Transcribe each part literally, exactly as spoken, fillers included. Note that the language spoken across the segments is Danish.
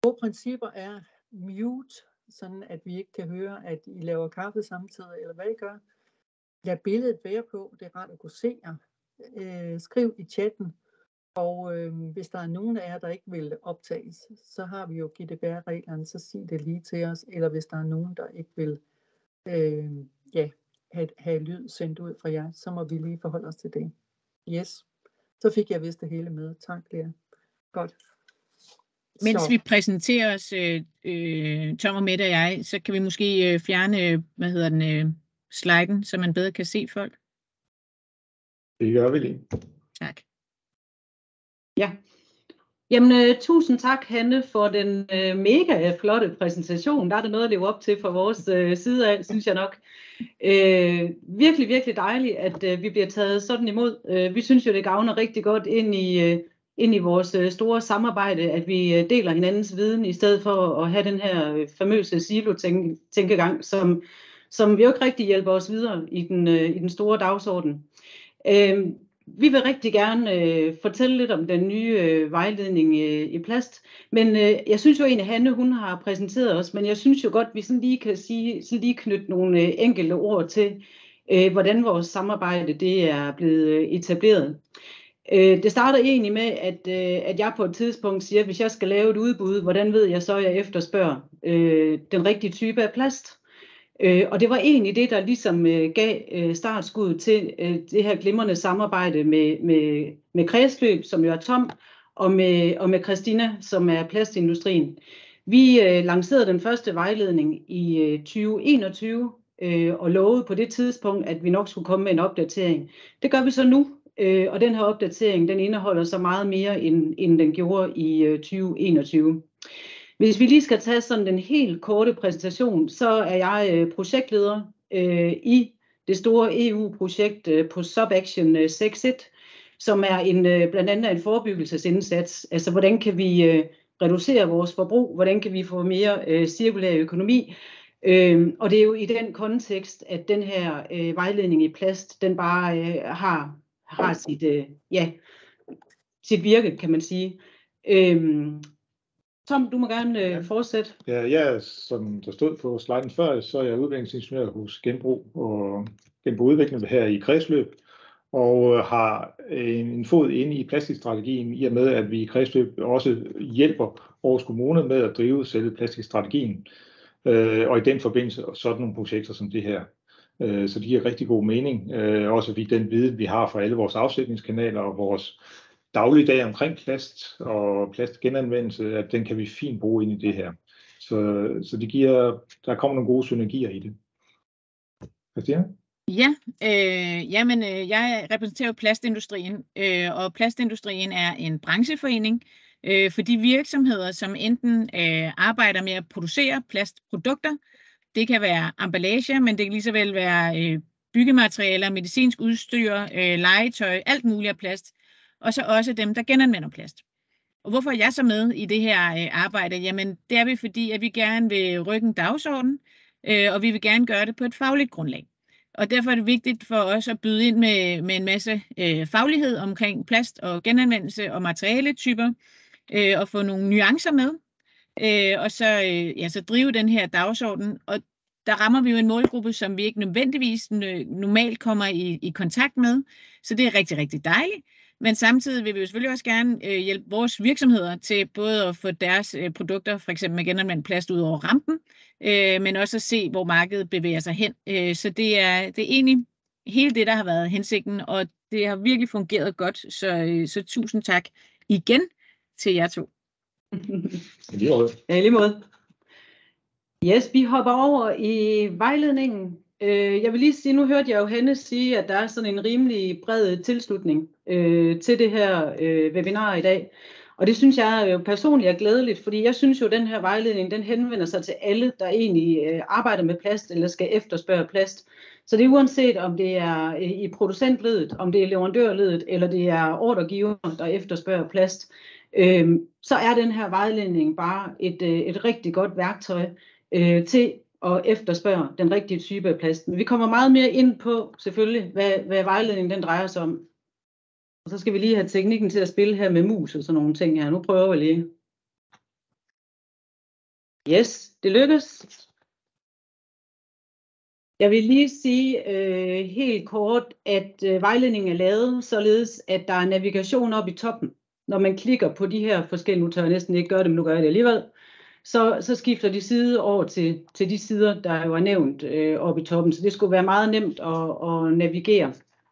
Gode principper er mute, sådan at vi ikke kan høre, at I laver kaffe samtidig, eller hvad I gør. Lad billedet være på, det er rart at kunne se jer. Øh, skriv i chatten, og øh, hvis der er nogen af jer, der ikke vil optages, så har vi jo G D P R-reglerne, så sig det lige til os. Eller hvis der er nogen, der ikke vil øh, ja, have, have lyd sendt ud fra jer, så må vi lige forholde os til det. Yes, så fik jeg vist det hele med. Tak, Lea. Godt. Mens Så. vi præsenterer os, øh, Tom og Mette og jeg, så kan vi måske øh, fjerne, hvad hedder den, øh, sliden, så man bedre kan se folk. Det gør vi lige. Tak. Ja. Jamen, øh, tusind tak, Hanne, for den øh, mega flotte præsentation. Der er det noget at leve op til fra vores øh, side af, synes jeg nok. Øh, virkelig, virkelig dejligt, at øh, vi bliver taget sådan imod. Øh, vi synes jo, det gavner rigtig godt ind i, øh, ind i vores øh, store samarbejde, at vi øh, deler hinandens viden, i stedet for at have den her øh, famøse silo-tænkegang, som, som jo ikke rigtig hjælper os videre i den, øh, i den store dagsorden. Øh, Vi vil rigtig gerne øh, fortælle lidt om den nye øh, vejledning øh, i plast, men øh, jeg synes jo egentlig, Hanne, hun har præsenteret os, men jeg synes jo godt, vi sådan lige kan sige, sådan lige knytte nogle øh, enkelte ord til, øh, hvordan vores samarbejde det er blevet øh, etableret. Øh, det starter egentlig med, at, øh, at jeg på et tidspunkt siger, at hvis jeg skal lave et udbud, hvordan ved jeg så, at jeg efterspørger øh, den rigtige type af plast? Øh, og det var egentlig det, der ligesom øh, gav øh, startskud til øh, det her glimrende samarbejde med, med, med Kredsløb, som jo er Tom, og med, og med Christina, som er plastindustrien. Vi øh, lancerede den første vejledning i øh, tyve enogtyve øh, og lovede på det tidspunkt, at vi nok skulle komme med en opdatering. Det gør vi så nu, øh, og den her opdatering den indeholder så meget mere, end, end den gjorde i øh, tyve enogtyve. Hvis vi lige skal tage sådan den helt korte præsentation, så er jeg øh, projektleder øh, i det store E U-projekt øh, på SubAction øh, seks et, som er en, øh, blandt andet en forebyggelsesindsats. Altså, hvordan kan vi øh, reducere vores forbrug? Hvordan kan vi få mere øh, cirkulær økonomi? Øh, og det er jo i den kontekst, at den her øh, vejledning i plast, den bare øh, har, har sit, øh, ja, sit virke, kan man sige. Øh, Tom, du må gerne øh, fortsætte. Ja, jeg, som der stod på sliden før, så er jeg udviklingsingeniør hos Genbrug og Genbrug Udvikling her i Kredsløb, og har en, en fod inde i plastikstrategien, i og med, at vi i Kredsløb også hjælper Aarhus Kommune med at drive selve plastikstrategien, øh, og i den forbindelse sådan nogle projekter som det her. Øh, så de giver rigtig god mening, øh, også vi den viden, vi har fra alle vores afsætningskanaler og vores dagligdag omkring plast og plastgenanvendelse, at den kan vi fint bruge ind i det her. Så, så det giver, der kommer nogle gode synergier i det. Christina? Ja, øh, jamen, øh, jeg repræsenterer plastindustrien, øh, og plastindustrien er en brancheforening øh, for de virksomheder, som enten øh, arbejder med at producere plastprodukter. Det kan være emballage, men det kan lige så vel være øh, byggematerialer, medicinsk udstyr, øh, legetøj, alt muligt af plast. Og så også dem, der genanvender plast. Og hvorfor er jeg så med i det her øh, arbejde? Jamen, det er vi, fordi at vi gerne vil rykke en dagsorden, øh, og vi vil gerne gøre det på et fagligt grundlag. Og derfor er det vigtigt for os at byde ind med, med en masse øh, faglighed omkring plast og genanvendelse og materialetyper, øh, og få nogle nuancer med, øh, og så, øh, ja, så drive den her dagsorden. Og der rammer vi jo en målgruppe, som vi ikke nødvendigvis normalt kommer i, i kontakt med, så det er rigtig, rigtig dejligt. Men samtidig vil vi jo selvfølgelig også gerne øh, hjælpe vores virksomheder til både at få deres øh, produkter, for eksempel med genanvendt plast, ud over rampen, øh, men også at se, hvor markedet bevæger sig hen. Øh, så det er, det er egentlig hele det, der har været hensigten, og det har virkelig fungeret godt. Så, øh, så tusind tak igen til jer to. I lige måde. Ja, i lige måde. Yes, vi hopper over i vejledningen. Jeg vil lige sige, nu hørte jeg jo Hanne sige, at der er sådan en rimelig bred tilslutning øh, til det her øh, webinar i dag. Og det synes jeg jo personligt er glædeligt, fordi jeg synes jo, at den her vejledning, den henvender sig til alle, der egentlig øh, arbejder med plast eller skal efterspørge plast. Så det er uanset om det er i producentledet, om det er leverandørledet, eller det er ordregiver, der efterspørger plast, øh, så er den her vejledning bare et, øh, et rigtig godt værktøj øh, til og efterspørge den rigtige type af plast. Men vi kommer meget mere ind på, selvfølgelig, hvad, hvad vejledningen den drejer sig om. Og så skal vi lige have teknikken til at spille her med mus og sådan nogle ting her. Nu prøver vi lige. Yes, det lykkes. Jeg vil lige sige øh, helt kort, at øh, vejledningen er lavet således, at der er navigation op i toppen. Når man klikker på de her forskellige, nu tør jeg næsten ikke gøre det, men nu gør jeg det alligevel, så, så skifter de side over til, til de sider, der jo er nævnt øh, oppe i toppen. Så det skulle være meget nemt at, at navigere.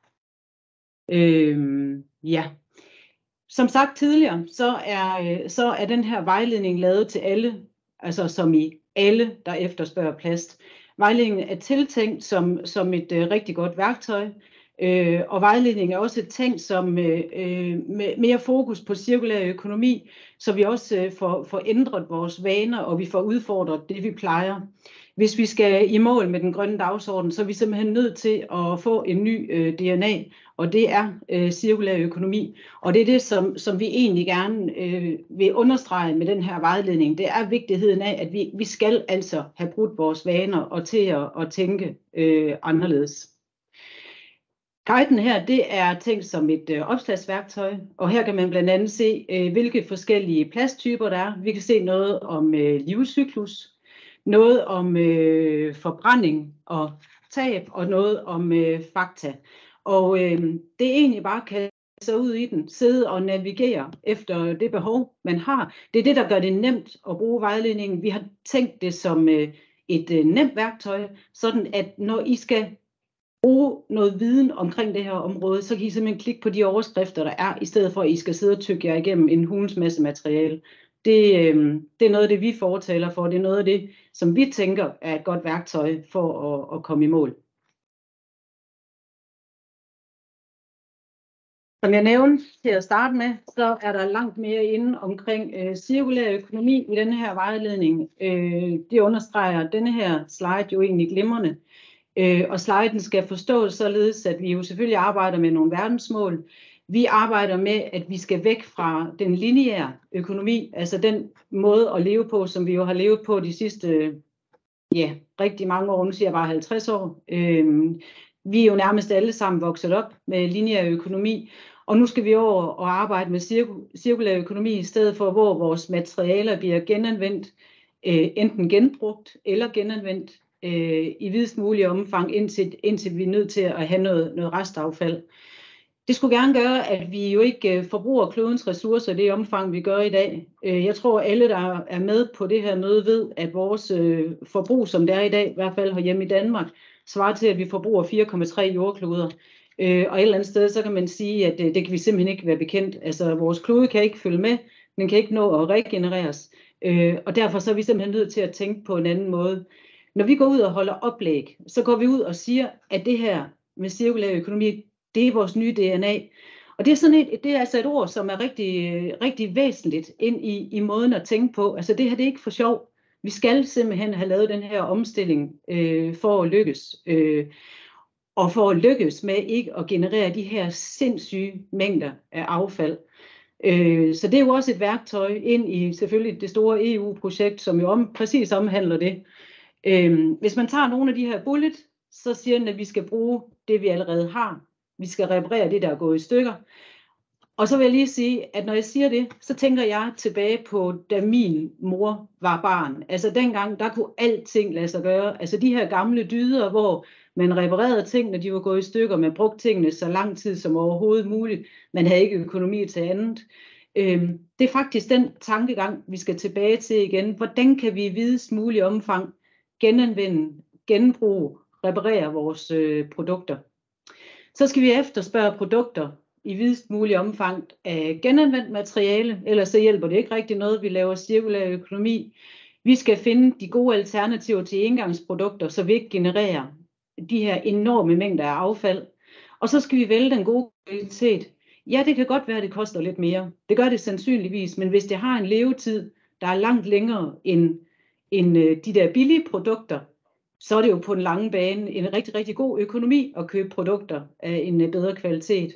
Øh, ja. Som sagt tidligere, så er, så er den her vejledning lavet til alle, altså som i alle, der efterspørger plast. Vejledningen er tiltænkt som, som et øh, rigtig godt værktøj, øh, og vejledningen er også tænkt som øh, med mere fokus på cirkulær økonomi, så vi også øh, får, får ændret vores vaner, og vi får udfordret det, vi plejer. Hvis vi skal i mål med den grønne dagsorden, så er vi simpelthen nødt til at få en ny øh, D N A, og det er øh, cirkulær økonomi. Og det er det, som, som vi egentlig gerne øh, vil understrege med den her vejledning. Det er vigtigheden af, at vi, vi skal altså have brudt vores vaner og til at, at tænke øh, anderledes. Guiden her, det er tænkt som et øh, opslagsværktøj, og her kan man blandt andet se, øh, hvilke forskellige plasttyper der er. Vi kan se noget om øh, livscyklus, noget om øh, forbrænding og tab, og noget om øh, fakta. Og øh, det er egentlig bare kan så ud i den, sidde og navigere efter det behov, man har. Det er det, der gør det nemt at bruge vejledningen. Vi har tænkt det som øh, et øh, nemt værktøj, sådan at når I skal bruge noget viden omkring det her område, så kan I simpelthen klikke på de overskrifter, der er, i stedet for at I skal sidde og tykke jer igennem en hulens masse materiale. Det, øh, det er noget af det, vi fortaler for. Det er noget af det, som vi tænker er et godt værktøj for at, at komme i mål. Som jeg nævnte til at starte med, så er der langt mere inde omkring øh, cirkulær økonomi i denne her vejledning. Øh, det understreger denne her slide jo egentlig glimrende. Øh, og sliden skal forstås således, at vi jo selvfølgelig arbejder med nogle verdensmål. Vi arbejder med, at vi skal væk fra den lineære økonomi, altså den måde at leve på, som vi jo har levet på de sidste ja, rigtig mange år, nu siger jeg bare halvtreds år. Øh, vi er jo nærmest alle sammen vokset op med lineær økonomi, og nu skal vi over og arbejde med cirku- cirkulær økonomi i stedet for, hvor vores materialer bliver genanvendt, øh, enten genbrugt eller genanvendt øh, i videst mulig omfang, indtil, indtil vi er nødt til at have noget, noget restaffald. Det skulle gerne gøre, at vi jo ikke forbruger klodens ressourcer i det omfang, vi gør i dag. Jeg tror, alle, der er med på det her møde, ved, at vores forbrug, som det er i dag, i hvert fald herhjemme i Danmark, svarer til, at vi forbruger fire komma tre jordkloder. Og et eller andet sted, så kan man sige, at det kan vi simpelthen ikke være bekendt. Altså, vores klode kan ikke følge med, den kan ikke nå at regenereres. Og derfor så er vi simpelthen nødt til at tænke på en anden måde. Når vi går ud og holder oplæg, så går vi ud og siger, at det her med cirkulær økonomi, det er vores nye D N A. Og det er, sådan et, det er altså et ord, som er rigtig, rigtig væsentligt ind i, i måden at tænke på. Altså det her, det er ikke for sjov. Vi skal simpelthen have lavet den her omstilling øh, for at lykkes. Øh, og for at lykkes med ikke at generere de her sindssyge mængder af affald. Øh, så det er jo også et værktøj ind i selvfølgelig det store E U-projekt, som jo om, præcis omhandler det. Øh, hvis man tager nogle af de her bullet, så siger den, at vi skal bruge det, vi allerede har. Vi skal reparere det, der er gået i stykker. Og så vil jeg lige sige, at når jeg siger det, så tænker jeg tilbage på, da min mor var barn. Altså dengang, der kunne alting lade sig gøre. Altså de her gamle dyder, hvor man reparerede tingene, de var gået i stykker. Man brugte tingene så lang tid som overhovedet muligt. Man havde ikke økonomi til andet. Øhm, det er faktisk den tankegang, vi skal tilbage til igen. Hvordan kan vi i videst mulig omfang genanvende, genbruge, reparere vores øh, produkter? Så skal vi efterspørge produkter i videst mulig omfang af genanvendt materiale, ellers så hjælper det ikke rigtig noget, vi laver cirkulær økonomi. Vi skal finde de gode alternativer til engangsprodukter, så vi ikke genererer de her enorme mængder af affald. Og så skal vi vælge den gode kvalitet. Ja, det kan godt være, at det koster lidt mere. Det gør det sandsynligvis, men hvis det har en levetid, der er langt længere end, end de der billige produkter, så er det jo på den lange bane en rigtig, rigtig god økonomi at købe produkter af en bedre kvalitet.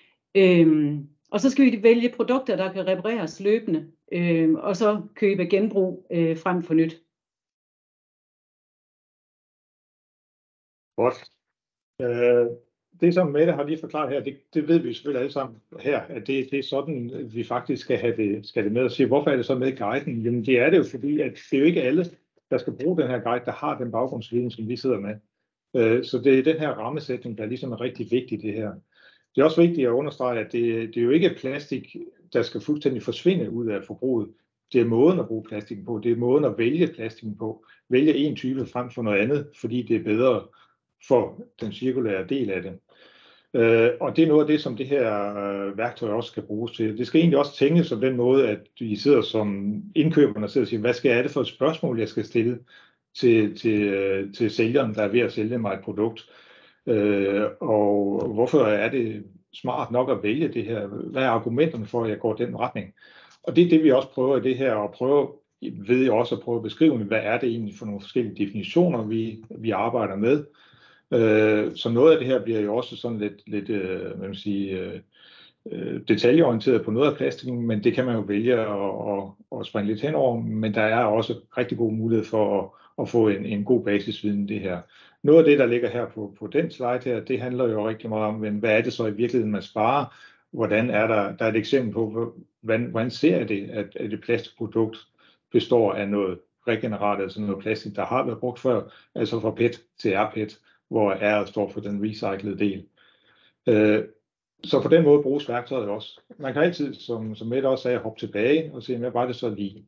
Øhm, og så skal vi vælge produkter, der kan repareres løbende, øhm, og så købe genbrug øh, frem for nyt. Godt. Øh, det som Mette har lige forklaret her, det, det ved vi selvfølgelig alle sammen her, at det, det er sådan, vi faktisk skal have det, skal det med at sige, hvorfor er det så med i guiden? Jamen det er det jo, fordi at det er jo ikke alle, der skal bruge den her guide, der har den baggrundsviden, som vi sidder med. Så det er den her rammesætning, der ligesom er rigtig vigtig det her. Det er også vigtigt at understrege, at det, det er jo ikke plastik, der skal fuldstændig forsvinde ud af forbruget. Det er måden at bruge plastikken på, det er måden at vælge plastikken på. Vælge en type frem for noget andet, fordi det er bedre for den cirkulære del af det. Øh, og det er noget af det, som det her øh, værktøj også skal bruges til. Det skal egentlig også tænkes som den måde, at vi sidder som indkøberne og sidder og siger, hvad skal, er det for et spørgsmål, jeg skal stille til, til, øh, til sælgeren, der er ved at sælge mig et produkt. Øh, og hvorfor er det smart nok at vælge det her? Hvad er argumenterne for, at jeg går den retning? Og det er det, vi også prøver i det her, og prøver ved jeg også at prøve at beskrive, hvad er det egentlig for nogle forskellige definitioner, vi, vi arbejder med. Øh, så noget af det her bliver jo også sådan lidt, lidt øh, hvad man siger, øh, detaljeorienteret på noget af plastikken, men det kan man jo vælge at, at, at springe lidt henover, men der er også rigtig god mulighed for at, at få en, en god basisviden det her. Noget af det, der ligger her på, på den slide her, det handler jo rigtig meget om, hvad er det så i virkeligheden, man sparer? Hvordan er der, der er et eksempel på, hvordan, hvordan ser det, at, at et plastikprodukt består af noget regenerat, altså noget plastik, der har været brugt før, altså fra P E T til R P E T, hvor R står for den recyclede del. Øh, så på den måde bruges værktøjet også. Man kan altid, som, som Mette også sagde, hoppe tilbage og se, hvad var det så lige.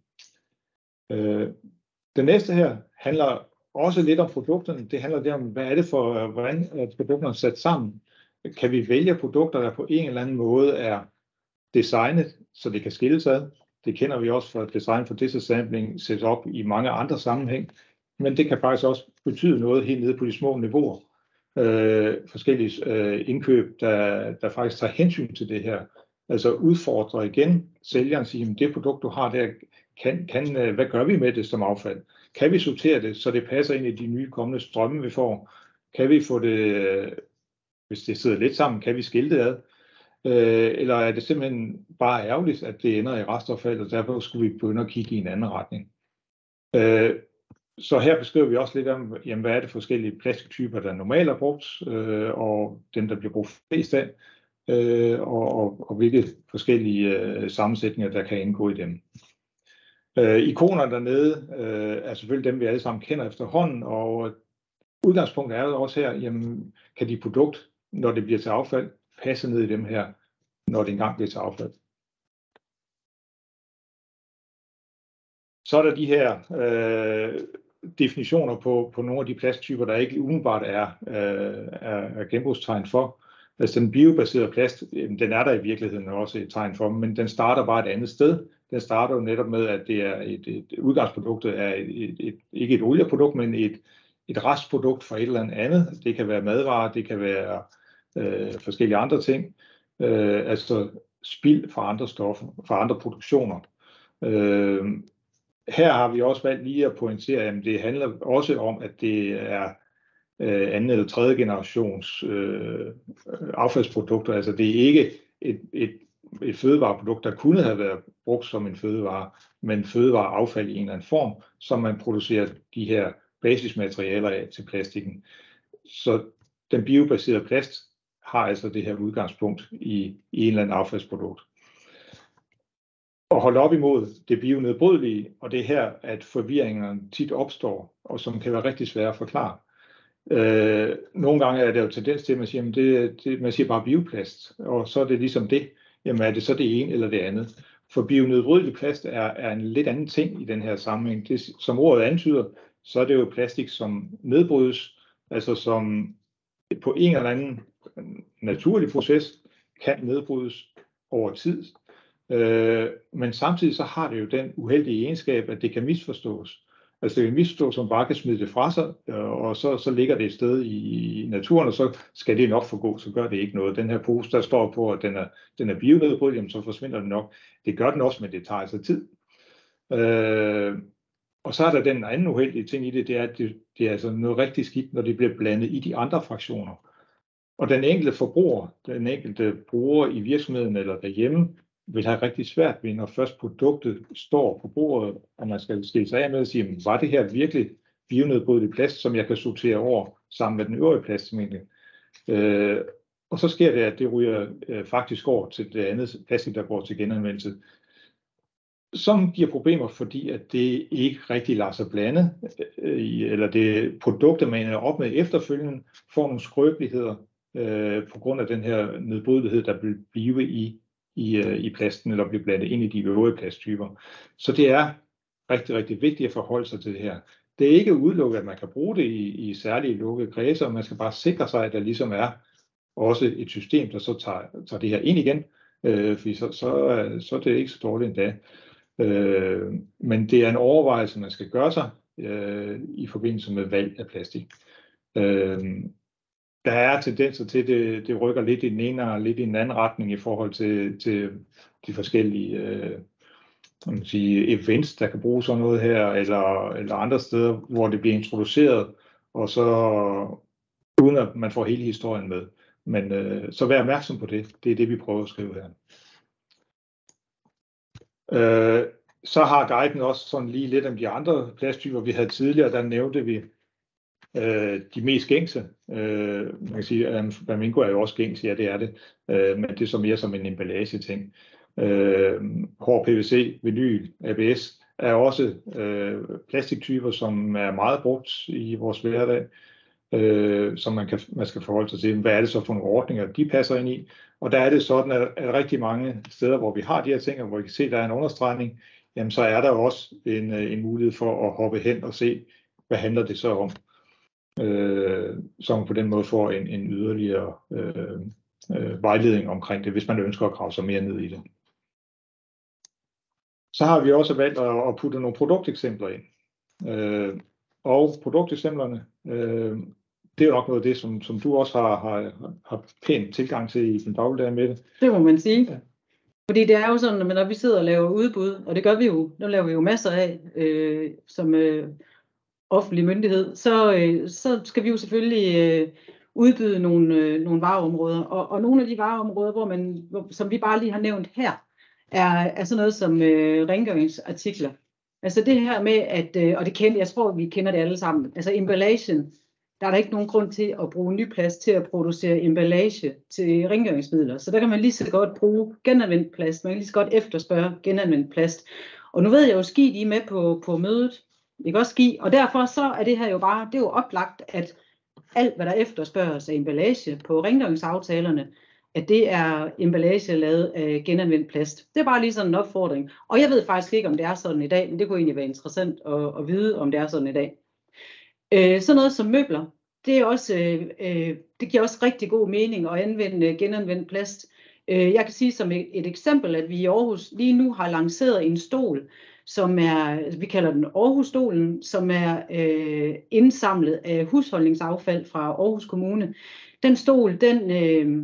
Øh, det næste her handler også lidt om produkterne. Det handler lidt om, hvad er det for, hvordan er produkterne sat sammen. Kan vi vælge produkter, der på en eller anden måde er designet, så det kan skilles ad. Det kender vi også fra design for disassembling, sættes op i mange andre sammenhæng. Men det kan faktisk også betyde noget helt nede på de små niveauer. Øh, forskellige øh, indkøb, der, der faktisk tager hensyn til det her. Altså udfordrer igen sælgeren, siger, det produkt, du har der, kan, kan, hvad gør vi med det som affald? Kan vi sortere det, så det passer ind i de nye kommende strømme, vi får? Kan vi få det, hvis det sidder lidt sammen, kan vi skille det ad? Øh, eller er det simpelthen bare ærgerligt, at det ender i restaffald, og derfor skulle vi begynde at kigge i en anden retning? Øh, Så her beskriver vi også lidt om, jamen, hvad er det forskellige plastiktyper, der normalt er brugt, øh, og dem, der bliver brugt flest af, øh, og, og, og hvilke forskellige øh, sammensætninger, der kan indgå i dem. Øh, ikonerne dernede øh, er selvfølgelig dem, vi alle sammen kender efterhånden, og udgangspunktet er jo også her, jamen, kan de produkt, når det bliver til affald, passe ned i dem her, når det engang bliver til affald. Så er der de her øh, definitioner på, på nogle af de plasttyper, der ikke umiddelbart er, øh, er, er genbrugstegn for. Altså den biobaserede plast, den er der i virkeligheden også et tegn for, men den starter bare et andet sted. Den starter jo netop med, at det er et, et udgangsprodukt, er et, et, et, ikke et olieprodukt, men et, et restprodukt fra et eller andet. Det kan være madvarer, det kan være øh, forskellige andre ting. Øh, altså spild fra andre stoffer, fra andre produktioner. Øh, Her har vi også valgt lige at pointere, at det handler også om, at det er øh, anden eller tredje generations øh, affaldsprodukter. Altså det er ikke et, et, et fødevareprodukt, der kunne have været brugt som en fødevare, men fødevareaffald i en eller anden form, som man producerer de her basismaterialer af til plastikken. Så den biobaserede plast har altså det her udgangspunkt i, i en eller anden affaldsprodukt. Og holde op imod det bionedbrydelige, og det er her, at forvirringerne tit opstår, og som kan være rigtig svære at forklare. Øh, nogle gange er det jo tendens til, at man siger, at det, det, man siger bare bioplast, og så er det ligesom det. Jamen er det så det ene eller det andet? For bionedbrydelig plast er, er en lidt anden ting i den her sammenhæng. Det, som ordet antyder, så er det jo plastik, som nedbrydes, altså som på en eller anden naturlig proces kan nedbrydes over tid. Øh, men samtidig så har det jo den uheldige egenskab, at det kan misforstås. Altså det kan misforstås, som bare kan smide det fra sig, og så, så ligger det et sted i naturen, og så skal det nok forgå, så gør det ikke noget. Den her pose, der står på, at den er, den er bionedbrydelig, så forsvinder den nok. Det gør den også, men det tager altså tid. Øh, og så er der den anden uheldige ting i det, det er, at det, det er altså noget rigtig skidt, når det bliver blandet i de andre fraktioner. Og den enkelte forbruger, den enkelte bruger i virksomheden eller derhjemme, vil have rigtig svært ved, når først produktet står på bordet, og man skal skille sig af med at sige, var det her virkelig bionedbrydelig plast, som jeg kan sortere over sammen med den øvrige plastmængde? Øh, og så sker det, at det ryger øh, faktisk over til det andet plastik, der går til genanvendelse, som giver problemer, fordi at det ikke rigtig lader sig blande, øh, eller det produkter, man er op med efterfølgende, får nogle skrøbeligheder øh, på grund af den her nedbrydelighed, der vil blive i, i, øh, i plasten, eller blive blandet ind i de øvrige plasttyper. Så det er rigtig, rigtig vigtigt at forholde sig til det her. Det er ikke udelukket, at man kan bruge det i, i særlige lukkede kredser, og man skal bare sikre sig, at der ligesom er også et system, der så tager, tager det her ind igen, øh, fordi så, så, så er det ikke så dårligt endda. Øh, men det er en overvejelse, man skal gøre sig øh, i forbindelse med valg af plastik. Øh, der er tendenser til, det, det rykker lidt i den ene og lidt i den anden retning i forhold til, til de forskellige øh, man sige, events, der kan bruge sådan noget her, eller, eller andre steder, hvor det bliver introduceret, og så uden at man får hele historien med. Men øh, så vær opmærksom på det. Det er det, vi prøver at skrive her. Øh, så har guiden også sådan lige lidt om de andre plasttyper, vi havde tidligere. Der nævnte vi øh, de mest gængse. Øh, man kan sige, at flamingo er jo også gængs, ja det er det, øh, men det er så mere som en emballage-ting. Øh, hård P V C, vinyl, A B S er også øh, plastiktyper, som er meget brugt i vores hverdag, øh, som man, kan, man skal forholde sig til. Hvad er det så for nogle ordninger, de passer ind i? Og der er det sådan, at, at rigtig mange steder, hvor vi har de her ting, og hvor vi kan se, at der er en understregning, jamen så er der også en, en mulighed for at hoppe hen og se, hvad handler det så om? Øh, så man på den måde får en, en yderligere øh, øh, vejledning omkring det, hvis man ønsker at grave sig mere ned i det. Så har vi også valgt at, at putte nogle produkteksempler ind. Øh, og produkteksemplerne, øh, det er jo nok noget af det, som, som du også har, har, har pænt tilgang til i din dagligdag med det. Det må man sige. Ja. Fordi det er jo sådan, at når vi sidder og laver udbud, og det gør vi jo, nu laver vi jo masser af øh, som øh, offentlig myndighed, så, øh, så skal vi jo selvfølgelig øh, udbyde nogle, øh, nogle vareområder. Og, og nogle af de vareområder, hvor man, hvor, som vi bare lige har nævnt her, er, er sådan noget som øh, rengøringsartikler. Altså det her med, at, øh, og det kender, jeg tror, vi kender det alle sammen, altså emballagen, der er der ikke nogen grund til at bruge ny plast til at producere emballage til rengøringsmidler. Så der kan man lige så godt bruge genanvendt plast, man kan lige så godt efterspørge genanvendt plast. Og nu ved jeg jo, Ski, de er med på, på mødet, ikke også Ski, og derfor så er det her jo bare, det er jo oplagt, at alt, hvad der efterspørges af emballage på rengøringsaftalerne, at det er emballage lavet af genanvendt plast. Det er bare lige sådan en opfordring. Og jeg ved faktisk ikke, om det er sådan i dag, men det kunne egentlig være interessant at, at vide, om det er sådan i dag. Øh, sådan noget som møbler, det, er også, øh, det giver også rigtig god mening at anvende genanvendt plast. Øh, jeg kan sige som et, et eksempel, at vi i Aarhus lige nu har lanceret en stol, som er, vi kalder den Aarhus-stolen, som er øh, indsamlet af husholdningsaffald fra Aarhus Kommune. Den stol, den... Øh,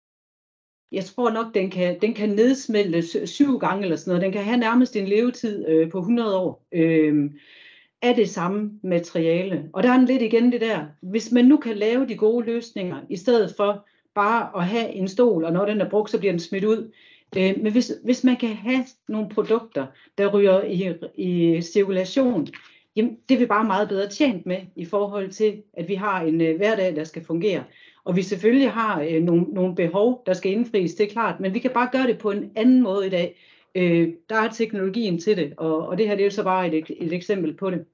Jeg tror nok, den kan, den kan nedsmelte syv gange eller sådan noget. Den kan have nærmest en levetid øh, på hundrede år øh, af det samme materiale. Og der er den lidt igen det der. Hvis man nu kan lave de gode løsninger, i stedet for bare at have en stol, og når den er brugt, så bliver den smidt ud. Øh, men hvis, hvis man kan have nogle produkter, der ryger i, i cirkulation, jamen, det er vi bare meget bedre tjent med i forhold til, at vi har en øh, hverdag, der skal fungere. Og vi selvfølgelig har øh, nogle, nogle behov, der skal indfries, det er klart, men vi kan bare gøre det på en anden måde i dag. Øh, der er teknologien til det, og, og det her det er jo så bare et, et eksempel på det.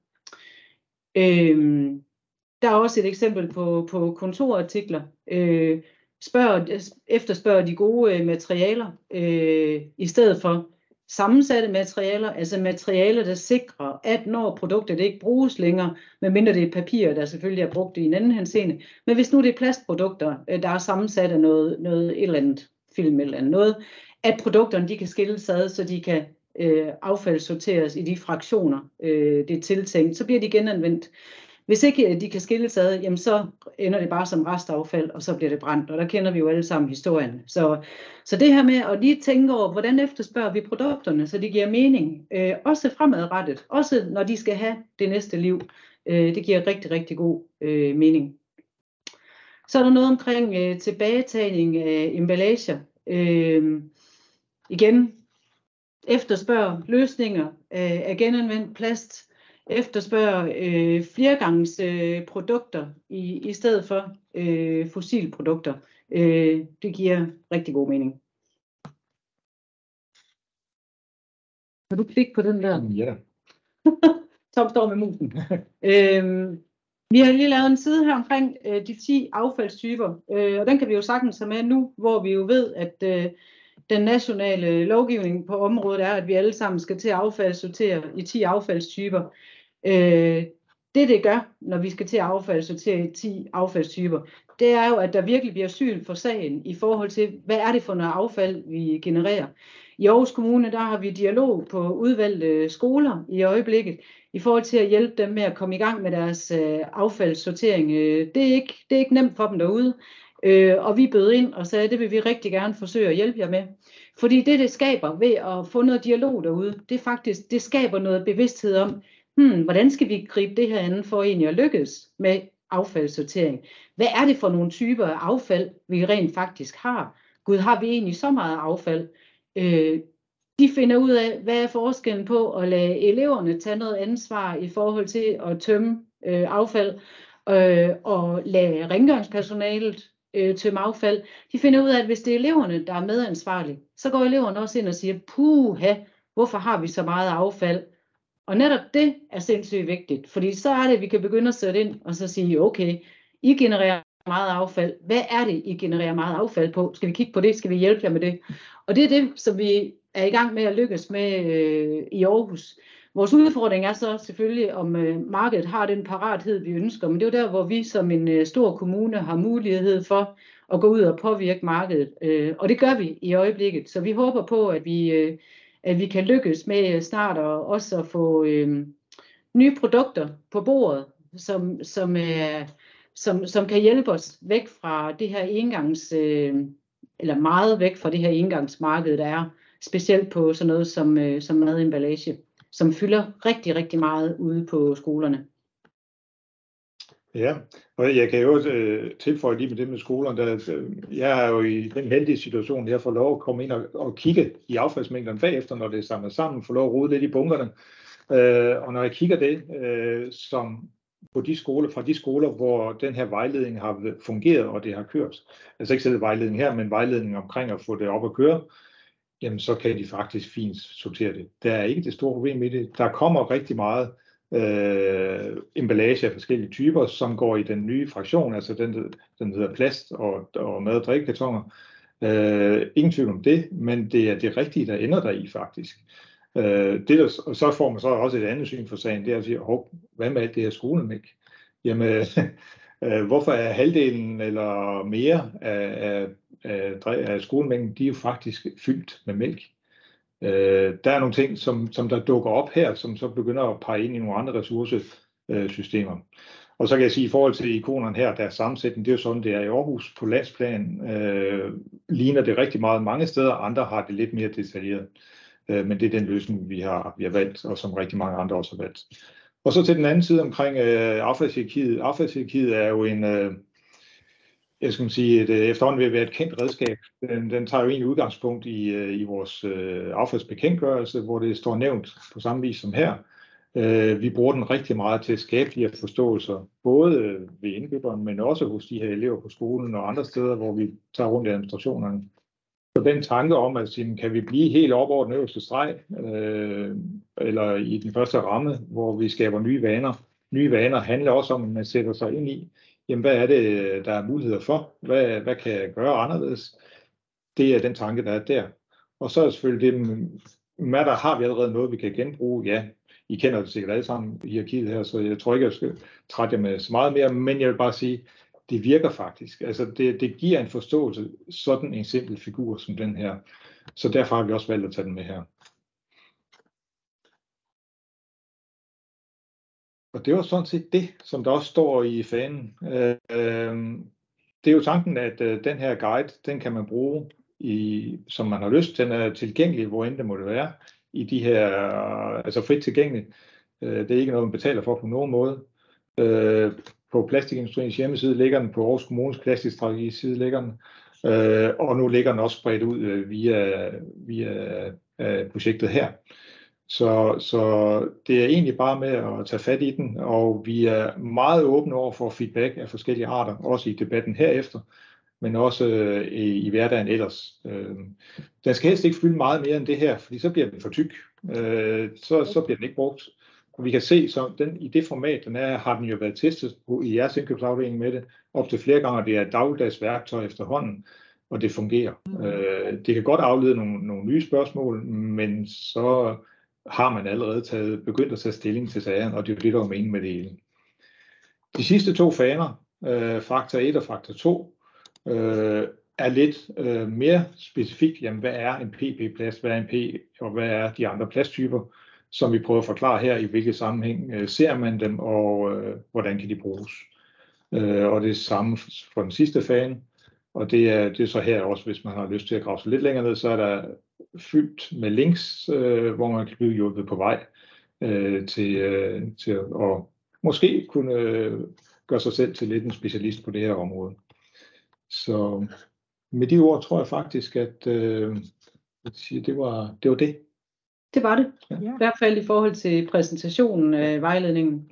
Øh, der er også et eksempel på, på kontorartikler. Øh, spørg, efterspørg de gode øh, materialer, øh, i stedet for sammensatte materialer, altså materialer, der sikrer, at når produktet ikke bruges længere, medmindre det er papir, der selvfølgelig er brugt i en anden henseende, men hvis nu det er plastprodukter, der er sammensat af noget, noget et eller andet film eller andet noget, at produkterne de kan skilles ad, så de kan øh, affaldssorteres i de fraktioner, øh, det er tiltænkt, så bliver de genanvendt. Hvis ikke de kan skilles ad, jamen så ender det bare som restaffald, og så bliver det brændt, og der kender vi jo alle sammen historien. Så, så det her med at lige tænke over, hvordan efterspørger vi produkterne, så det giver mening, øh, også fremadrettet, også når de skal have det næste liv, øh, det giver rigtig, rigtig god øh, mening. Så er der noget omkring øh, tilbagetagning af emballager. Øh, igen, efterspørg løsninger øh, af genanvendt plast, efterspørger øh, flergangs øh, produkter i, i stedet for øh, fossilprodukter. Øh, det giver rigtig god mening. Har du klik på den der? Ja. Tom står med musen. øhm, vi har lige lavet en side her omkring øh, de ti affaldstyper, øh, og den kan vi jo sagtens have med nu, hvor vi jo ved, at øh, den nationale lovgivning på området er, at vi alle sammen skal til at affaldssortere i ti affaldstyper. Øh, det det gør, når vi skal til at affaldssortere i ti affaldstyper, det er jo, at der virkelig bliver syn for sagen i forhold til, hvad er det for noget affald, vi genererer. I Aarhus Kommune, der har vi dialog på udvalgte skoler i øjeblikket, i forhold til at hjælpe dem med at komme i gang med deres øh, affaldssortering. Øh, det, er ikke, det er ikke nemt for dem derude, øh, og vi bød ind og sagde, det vil vi rigtig gerne forsøge at hjælpe jer med. Fordi det, det skaber ved at få noget dialog derude, det faktisk, det skaber noget bevidsthed om, hmm, hvordan skal vi gribe det her an for egentlig at lykkes med affaldssortering? Hvad er det for nogle typer af affald, vi rent faktisk har? Gud, har vi egentlig så meget affald? Øh, de finder ud af, hvad er forskellen på at lade eleverne tage noget ansvar i forhold til at tømme øh, affald, øh, og lade rengøringspersonalet øh, tømme affald. De finder ud af, at hvis det er eleverne, der er medansvarlige, så går eleverne også ind og siger, puha, hvorfor har vi så meget affald? Og netop det er sindssygt vigtigt, fordi så er det, at vi kan begynde at sætte ind og så sige, okay, I genererer meget affald. Hvad er det, I genererer meget affald på? Skal vi kigge på det? Skal vi hjælpe jer med det? Og det er det, som vi er i gang med at lykkes med øh, i Aarhus. Vores udfordring er så selvfølgelig, om øh, markedet har den parathed, vi ønsker. Men det er jo der, hvor vi som en øh, stor kommune har mulighed for at gå ud og påvirke markedet. Øh, og det gør vi i øjeblikket. Så vi håber på, at vi, øh, at vi kan lykkes med snart og også at få øh, nye produkter på bordet, som, som, øh, som, som kan hjælpe os væk fra det her engangs, øh, eller meget væk fra det her engangsmarked, der er. Specielt på sådan noget som, øh, som mademballage, som fylder rigtig, rigtig meget ude på skolerne. Ja, og jeg kan jo øh, tilføje lige med det med skolerne. Der, øh, jeg er jo i den heldige situation, at jeg får lov at komme ind og, og kigge i affaldsmængderne bagefter, når det er samlet sammen, får lov at rode lidt i bunkerne. Øh, og når jeg kigger det, øh, som på de skoler, fra de skoler, hvor den her vejledning har fungeret, og det har kørt, altså ikke selv vejledning her, men vejledning omkring at få det op at køre, jamen så kan de faktisk fint sortere det. Der er ikke det store problem i det. Der kommer rigtig meget øh, emballage af forskellige typer, som går i den nye fraktion, altså den, den hedder plast og, og mad- og drikkekartoner. Øh, ingen tvivl om det, men det er det rigtige, der ender der i faktisk. Øh, det der, og så får man så også et andet syn for sagen, det er at sige, hov, hvad med alt det her skolemælk? Jamen, øh, hvorfor er halvdelen eller mere af, af af, af skolemængden, de er jo faktisk fyldt med mælk. Øh, der er nogle ting, som, som der dukker op her, som så begynder at pege ind i nogle andre ressourcesystemer. Og så kan jeg sige, i forhold til ikonerne her, deres sammensætning, det er jo sådan, det er i Aarhus på landsplan, øh, ligner det rigtig meget mange steder, andre har det lidt mere detaljeret. Øh, men det er den løsning, vi har, vi har valgt, og som rigtig mange andre også har valgt. Og så til den anden side omkring øh, affaldshierarkiet. Affaldshierarkiet er jo en... Øh, Jeg skal sige, at efterhånden vil være et kendt redskab. Den, den tager jo egentlig udgangspunkt i, i vores øh, affaldsbekendtgørelse, hvor det står nævnt på samme vis som her. Øh, vi bruger den rigtig meget til at skabe de her forståelser, både ved indkøberne, men også hos de her elever på skolen og andre steder, hvor vi tager rundt i administrationerne. Så den tanke om, at sige, kan vi blive helt op over den øverste streg, øh, eller i den første ramme, hvor vi skaber nye vaner. Nye vaner handler også om, at man sætter sig ind i, jamen, hvad er det, der er muligheder for? Hvad, hvad kan jeg gøre anderledes? Det er den tanke, der er der. Og så er selvfølgelig det, med der har vi allerede noget, vi kan genbruge. Ja, I kender det sikkert alle sammen i hierarkiet her, så jeg tror ikke, jeg skal trætte jer med så meget mere, men jeg vil bare sige, det virker faktisk. Altså, det, det giver en forståelse, sådan en simpel figur som den her. Så derfor har vi også valgt at tage den med her. Og det var sådan set det, som der også står i fanen. Øh, øh, det er jo tanken, at øh, den her guide, den kan man bruge, i, som man har lyst. Den er tilgængelig, hvor end det må det være, i de her, altså frit tilgængelig. Øh, det er ikke noget, man betaler for på nogen måde. Øh, på Plastikindustriens hjemmeside ligger den, på Aarhus Kommunes plastikstrategi side ligger den, øh, og nu ligger den også spredt ud øh, via, via øh, projektet her. Så, så det er egentlig bare med at tage fat i den, og vi er meget åbne over for feedback af forskellige arter, også i debatten herefter. men også øh, i, i hverdagen ellers. Øh, den skal helst ikke fylde meget mere end det her, fordi så bliver den for tyk. Øh, så, så bliver den ikke brugt. Og vi kan se, så den, i det format, den er, har den jo været testet på, i jeres indkøbsafdeling med det, op til flere gange, og det er et dagligdags værktøj efterhånden, og det fungerer. Mm. Øh, det kan godt aflede nogle, nogle nye spørgsmål, men så har man allerede taget, begyndt at tage stilling til sagen, og det er jo det, der er meningen med det hele. De sidste to faner, øh, faktor et og faktor to, øh, er lidt øh, mere specifikt, jamen hvad er en P P-plast, hvad er en P, og hvad er de andre plasttyper, som vi prøver at forklare her, i hvilket sammenhæng øh, ser man dem, og øh, hvordan kan de bruges. Øh, og det er samme for den sidste fan, og det er, det er så her også, hvis man har lyst til at grave sig lidt længere ned, så er der fyldt med links, øh, hvor man kan blive hjulpet på vej øh, til, øh, til at måske kunne øh, gøre sig selv til lidt en specialist på det her område. Så med de ord tror jeg faktisk, at øh, det, var, det var det. Det var det. Ja. I hvert fald i forhold til præsentationen af vejledningen.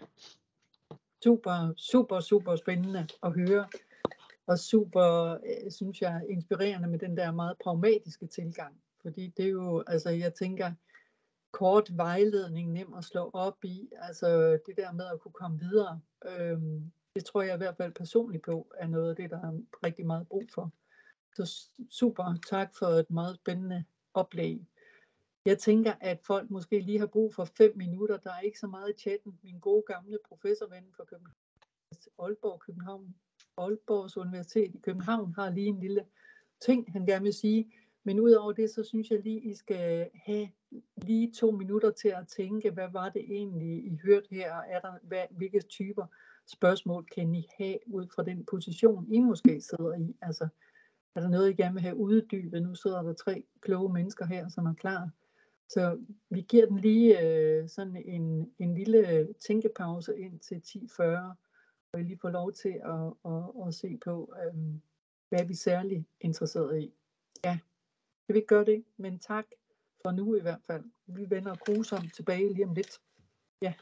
Super, super, super spændende at høre. Og super, øh, synes jeg, inspirerende med den der meget pragmatiske tilgang. Fordi det er jo, altså jeg tænker, kort vejledning, nem at slå op i, altså det der med at kunne komme videre, øhm, det tror jeg i hvert fald personligt på, er noget af det, der er rigtig meget brug for. Så super, tak for et meget spændende oplæg. Jeg tænker, at folk måske lige har brug for fem minutter, der er ikke så meget i chatten. Min gode gamle professorven fra København, Aalborg, København, Aalborgs Universitet i København, har lige en lille ting, han gerne vil sige. Men udover det, så synes jeg lige, I skal have lige to minutter til at tænke, hvad var det egentlig, I hørte her, og er der, hvad, hvilke typer spørgsmål kan I have ud fra den position, I måske sidder i? Altså, er der noget, I gerne vil have uddybet? Nu sidder der tre kloge mennesker her, som er klar. Så vi giver den lige øh, sådan en, en lille tænkepause ind til ti fyrre, og I lige får lov til at, at, at se på, øh, hvad vi er særligt interesseret i. Ja, skal vi ikke gøre det? Men tak for nu i hvert fald. Vi vender grusomt tilbage lige om lidt. Ja.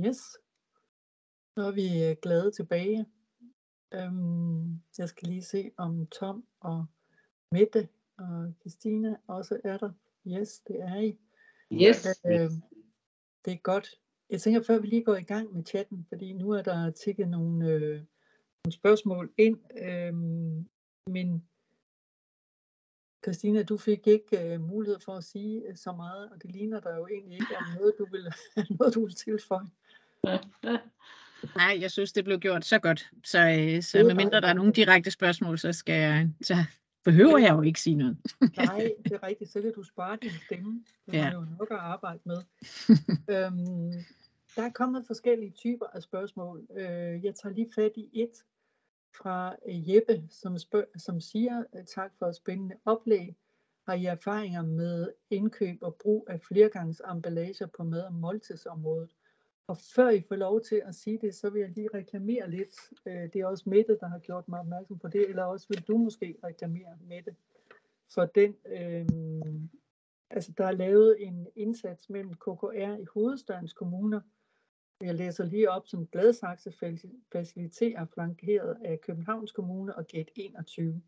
Yes. Så er vi øh, glade tilbage. Øhm, jeg skal lige se, om Tom og Mette og Christina også er der. Yes, det er I. Yes. Øh, det er godt. Jeg tænker, før vi lige går i gang med chatten, fordi nu er der tikket nogle, øh, nogle spørgsmål ind. Øh, men Christina, du fik ikke øh, mulighed for at sige øh, så meget, og det ligner der jo egentlig ikke er noget, du vil, noget, du vil tilføje. Nej, jeg synes, det blev gjort så godt. Så, øh, så Det er medmindre der er dejligt. nogle direkte spørgsmål, så, skal jeg, så behøver jeg jo ikke sige noget. Nej, det er rigtigt. Så kan du spare din stemme. Det Ja. har jo nok at arbejde med. øhm, der er kommet forskellige typer af spørgsmål. Øh, jeg tager lige fat i et fra Jeppe, som, spørg, som siger, tak for et spændende oplæg. Har I erfaringer med indkøb og brug af flergangsemballager på mad- og måltidsområdet? Og før I får lov til at sige det, så vil jeg lige reklamere lidt. Det er også Mette, der har gjort mig opmærksom på det, eller også vil du måske reklamere, Mette, for den. Øh, altså der er lavet en indsats mellem K K R i hovedstadens kommuner. Jeg læser lige op, som Gladsaxe faciliterer flankeret af Københavns Kommune og Gate enogtyve.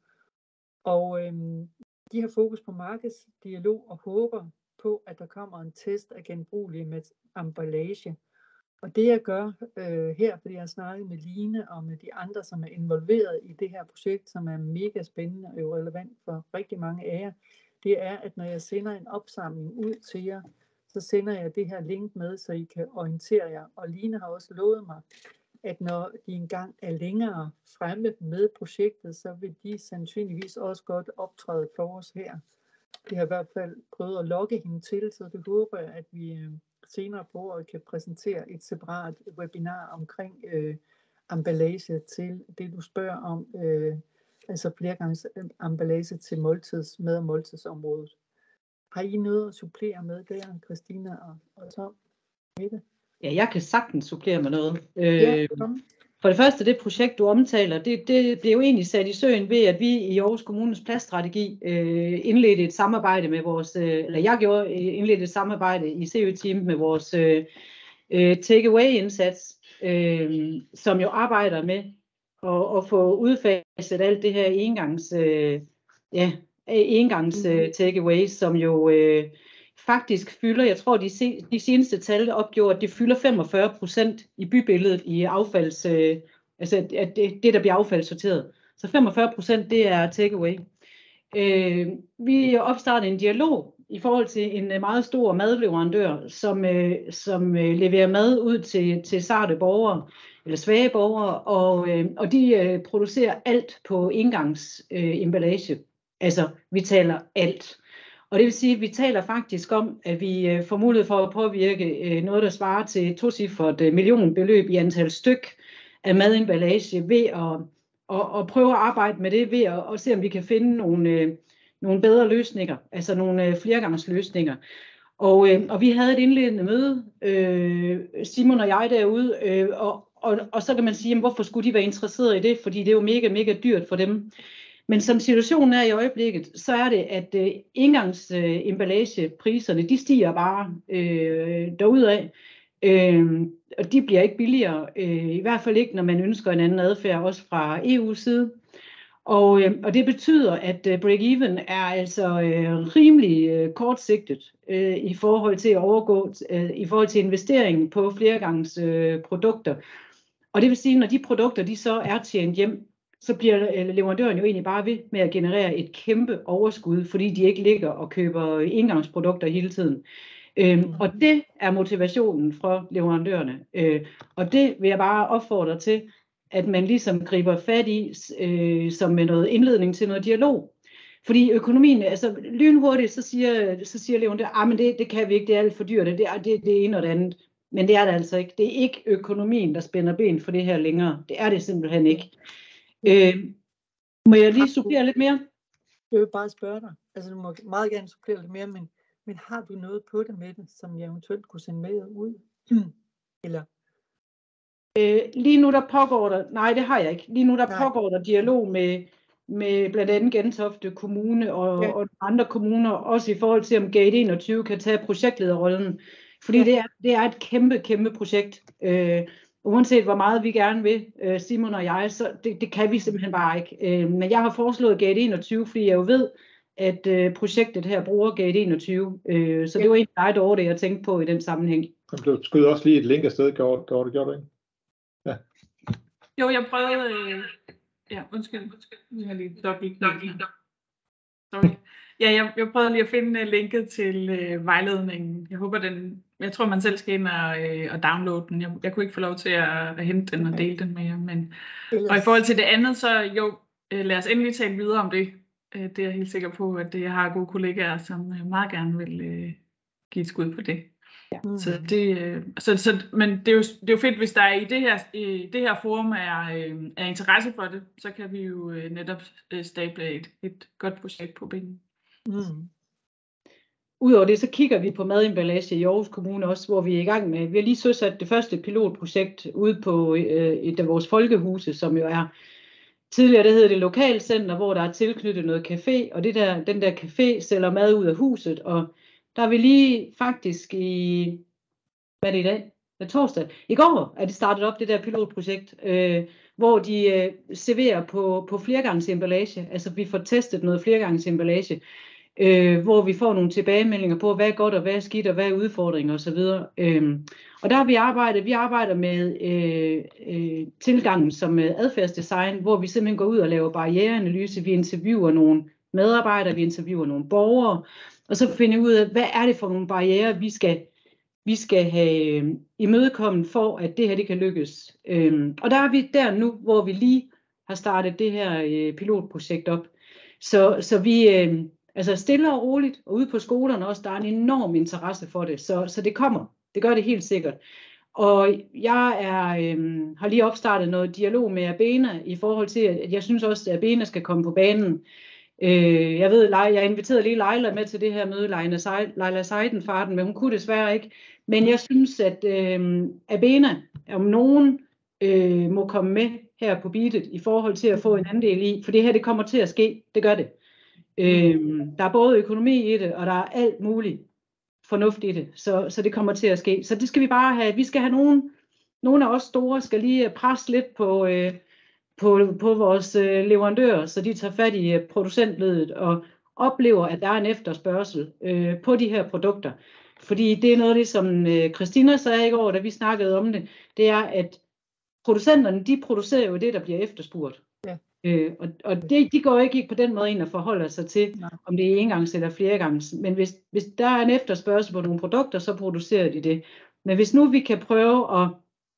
Og øhm, de har fokus på markedsdialog og håber på, at der kommer en test af genbrugelig med emballage. Og det jeg gør øh, her, fordi jeg har snakket med Line og med de andre, som er involveret i det her projekt, som er mega spændende og jo relevant for rigtig mange af jer, det er, at når jeg sender en opsamling ud til jer, så sender jeg det her link med, så I kan orientere jer. Og Line har også lovet mig, at når de engang er længere fremme med projektet, så vil de sandsynligvis også godt optræde for os her. Vi har i hvert fald prøvet at logge hende til, så det håber jeg, at vi senere på året kan præsentere et separat webinar omkring øh, emballage til det, du spørger om, øh, altså flergangs emballage til måltids, mad- og måltidsområdet. Har I noget at supplere med der, Christina og, og Tom? Mette? Ja, jeg kan sagtens supplere med noget. Øh, Ja, kom. For det første, det projekt, du omtaler, det, det blev jo egentlig sat i søen ved, at vi i Aarhus Kommunes plaststrategi øh, indledte et samarbejde med vores, øh, eller jeg gjorde indledte et samarbejde i C Ø-team med vores øh, take-away-indsats, øh, som jo arbejder med at, at få udfaset alt det her engangs, øh, ja, engangs øh, take-away, som jo øh, faktisk fylder, jeg tror de, se, de seneste tal opgjorde, at det fylder femogfyrre procent i bybilledet i affalds, øh, altså at det, det der bliver affaldssorteret. Så femogfyrre procent det er takeaway. Øh, vi opstartede en dialog i forhold til en meget stor madleverandør, som, øh, som øh, leverer mad ud til, til sarte borgere, eller svage borgere, og, øh, og de øh, producerer alt på engangs øh, emballage. Altså, vi taler alt. Og det vil sige, at vi taler faktisk om, at vi øh, får mulighed for at påvirke øh, noget, der svarer til et tocifret øh, millionbeløb i antal styk af mademballage ved at, og, og prøve at arbejde med det, ved at og se, om vi kan finde nogle, øh, nogle bedre løsninger, altså nogle øh, flergangsløsninger. Og, øh, og vi havde et indledende møde, øh, Simon og jeg derude, øh, og, og, og så kan man sige, jamen, hvorfor skulle de være interesseret i det, fordi det er jo mega, mega dyrt for dem. Men som situationen er i øjeblikket, så er det, at øh, engangsemballagebriserne, øh, de stiger bare øh, derudad, øh, og de bliver ikke billigere, øh, i hvert fald ikke, når man ønsker en anden adfærd, også fra E U's side. Og, øh, og det betyder, at øh, break-even er altså øh, rimelig øh, kortsigtet øh, i forhold til at overgå, øh, i forhold til investeringen på flergangs øh, produkter. Og det vil sige, når de produkter de så er tjent hjem, så bliver leverandøren jo egentlig bare ved med at generere et kæmpe overskud, fordi de ikke ligger og køber engangsprodukter hele tiden. Øhm, og det er motivationen fra leverandørerne. Øh, og det vil jeg bare opfordre til, at man ligesom griber fat i, øh, som med noget indledning til noget dialog. Fordi økonomien, altså lynhurtigt, så siger, så siger leverandøren, ah, men det, det kan vi ikke, det er alt for dyrt, det er det, det ene og det andet. Men det er det altså ikke. Det er ikke økonomien, der spænder ben for det her længere. Det er det simpelthen ikke. Øh, må jeg lige supplere lidt mere? Jeg vil bare spørge dig, altså du må meget gerne supplere lidt mere, men, men har du noget på det med det, som jeg eventuelt kunne sende med ud? Eller? Øh, lige nu der pågår der, nej det har jeg ikke, lige nu der nej. pågår der dialog med, med blandt andet Gentofte Kommune og, ja. og andre kommuner, også i forhold til om Gate enogtyve kan tage projektlederrollen. Fordi ja. det, er, det er et kæmpe, kæmpe projekt. Øh, uanset hvor meget vi gerne vil, øh, Simon og jeg, så det, det kan vi simpelthen bare ikke. Øh, men jeg har foreslået Gate enogtyve, fordi jeg jo ved, at øh, projektet her bruger Gate enogtyve. Øh, så ja. det var egentlig dig over det, jeg tænkte på i den sammenhæng. Du blev skudt også lige et link afsted, gjorde, gjorde, gjorde du ikke? Ja. Jo, jeg prøvede... Øh... Ja, undskyld. undskyld. Jeg har lige dobbelt. Sorry. Ja, jeg, jeg prøvede lige at finde linket til øh, vejledningen. Jeg håber, den... Jeg tror, man selv skal ind og, øh, og downloade den. Jeg, jeg kunne ikke få lov til at, at hente den og dele den med jer. Men... Og i forhold til det andet, så jo, øh, lad os endelig tale videre om det. Øh, det er jeg helt sikker på, at jeg har gode kollegaer, som øh, meget gerne vil øh, give et skud på det. Ja. Så det, øh, så, så, men det er, jo, det er jo fedt, hvis der i det her, i det her forum er, øh, er interesse for det, så kan vi jo øh, netop øh, stable et, et godt projekt på benene. Mm. Udover det, så kigger vi på mademballage i Aarhus Kommune også, hvor vi er i gang med. Vi har lige søsat det første pilotprojekt ude på øh, et af vores folkehuse, som jo er tidligere, det hedder det lokalcenter, hvor der er tilknyttet noget café, og det der, den der café sælger mad ud af huset, og der er vi lige faktisk i, hvad er det i dag? Det er torsdag. I går er det startet op, det der pilotprojekt, øh, hvor de øh, serverer på, på flergangsemballage. Altså vi får testet noget flergangsemballage, øh, hvor vi får nogle tilbagemeldinger på, hvad er godt og hvad er skidt og hvad er udfordringer osv. Øh, og der har vi arbejdet, vi arbejder med øh, øh, tilgangen som øh, adfærdsdesign, hvor vi simpelthen går ud og laver barriereanalyse. Vi interviewer nogle medarbejdere, vi interviewer nogle borgere, og så finder vi ud af, hvad er det for nogle barrierer, vi skal, vi skal have øh, imødekommet for, at det her det kan lykkes. Øhm, og der er vi der nu, hvor vi lige har startet det her øh, pilotprojekt op. Så, så vi øh, altså stille og roligt, og ude på skolerne også, der er en enorm interesse for det. Så, så det kommer. Det gør det helt sikkert. Og jeg er, øh, har lige opstartet noget dialog med Abena i forhold til, at jeg synes også, at Abena skal komme på banen. Øh, jeg ved, jeg inviterede lige Leila med til det her møde, Leila Seidenfarten, men hun kunne desværre ikke. Men jeg synes, at øh, Abena, om nogen, øh, må komme med her på beatet i forhold til at få en andel i, for det her, det kommer til at ske. Det gør det. Øh, der er både økonomi i det, og der er alt muligt fornuft i det, så, så det kommer til at ske. Så det skal vi bare have. Vi skal have nogen, nogle af os store skal lige presse lidt på... Øh, På, på vores øh, leverandører, så de tager fat i øh, producentledet og oplever, at der er en efterspørgsel øh, på de her produkter. Fordi det er noget af det, som øh, Christina sagde i går, da vi snakkede om det, det er, at producenterne, de producerer jo det, der bliver efterspurgt. Ja. Øh, og og det, de går ikke på den måde ind og forholder sig til, nej, om det er engangs eller flergangs. Men hvis, hvis der er en efterspørgsel på nogle produkter, så producerer de det. Men hvis nu vi kan prøve at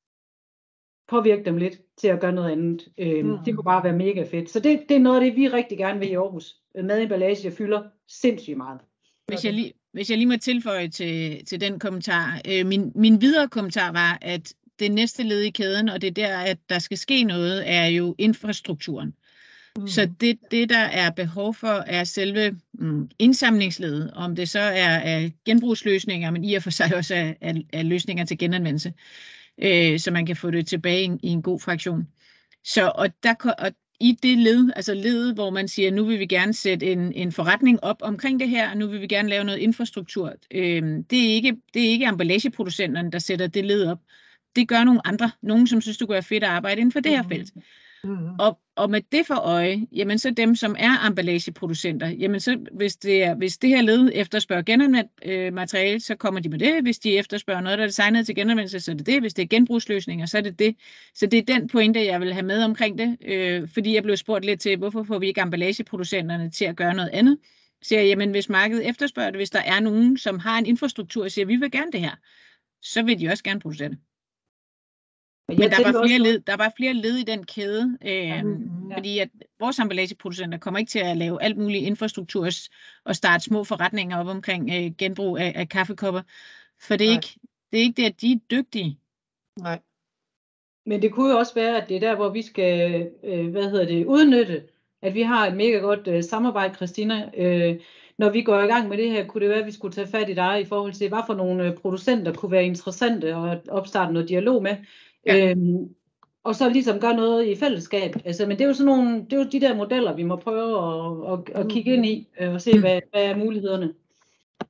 påvirke dem lidt til at gøre noget andet. Øh, mm. Det kunne bare være mega fedt. Så det, det er noget af det, vi rigtig gerne vil i Aarhus. Mademballage fylder sindssygt meget. Hvis jeg lige, hvis jeg lige må tilføje til, til den kommentar. Øh, min, min videre kommentar var, at det næste led i kæden, og det er der, at der skal ske noget, er jo infrastrukturen. Mm. Så det, det, der er behov for, er selve mm, indsamlingsledet, om det så er af genbrugsløsninger, men i og for sig også er, er, er løsninger til genanvendelse. Øh, så man kan få det tilbage i, i en god fraktion. Så og, der, og i det led, altså ledet, hvor man siger, nu vil vi gerne sætte en, en forretning op omkring det her, og nu vil vi gerne lave noget infrastruktur. Øh, det, er ikke, det er ikke emballageproducenterne, der sætter det led op. Det gør nogle andre, nogen som synes, det kunne være fedt at arbejde inden for det her felt. Mm-hmm. Og, og med det for øje, jamen så dem, som er emballageproducenter, jamen så hvis det, er, hvis det her led efterspørger genanvendt øh, materiale, så kommer de med det. Hvis de efterspørger noget, der er designet til genanvendelse, så er det det. Hvis det er genbrugsløsninger, så er det det. Så det er den pointe, jeg vil have med omkring det, øh, fordi jeg blev spurgt lidt til, hvorfor får vi ikke emballageproducenterne til at gøre noget andet? Så siger jeg, jamen hvis markedet efterspørger det, hvis der er nogen, som har en infrastruktur og siger, vi vil gerne det her, så vil de også gerne producere det. Men der var, flere led, der var flere led i den kæde, øh, mm, ja. Fordi at vores emballageproducenter kommer ikke til at lave alt muligt infrastruktur og starte små forretninger op omkring øh, genbrug af, af kaffekopper, for det er, ikke, det er ikke det, at de er dygtige. Nej. Men det kunne jo også være, at det er der, hvor vi skal øh, hvad hedder det, udnytte, at vi har et mega godt øh, samarbejde, Christina. Øh, når vi går i gang med det her, kunne det være, at vi skulle tage fat i dig i forhold til, hvad for nogle øh, producenter kunne være interessante og opstarte noget dialog med. Ja. Øhm, og så ligesom gøre noget i fællesskab. Altså, men det er jo sådan nogle, det er jo de der modeller, vi må prøve at, at, at kigge ind i, og se, hvad, hvad er mulighederne.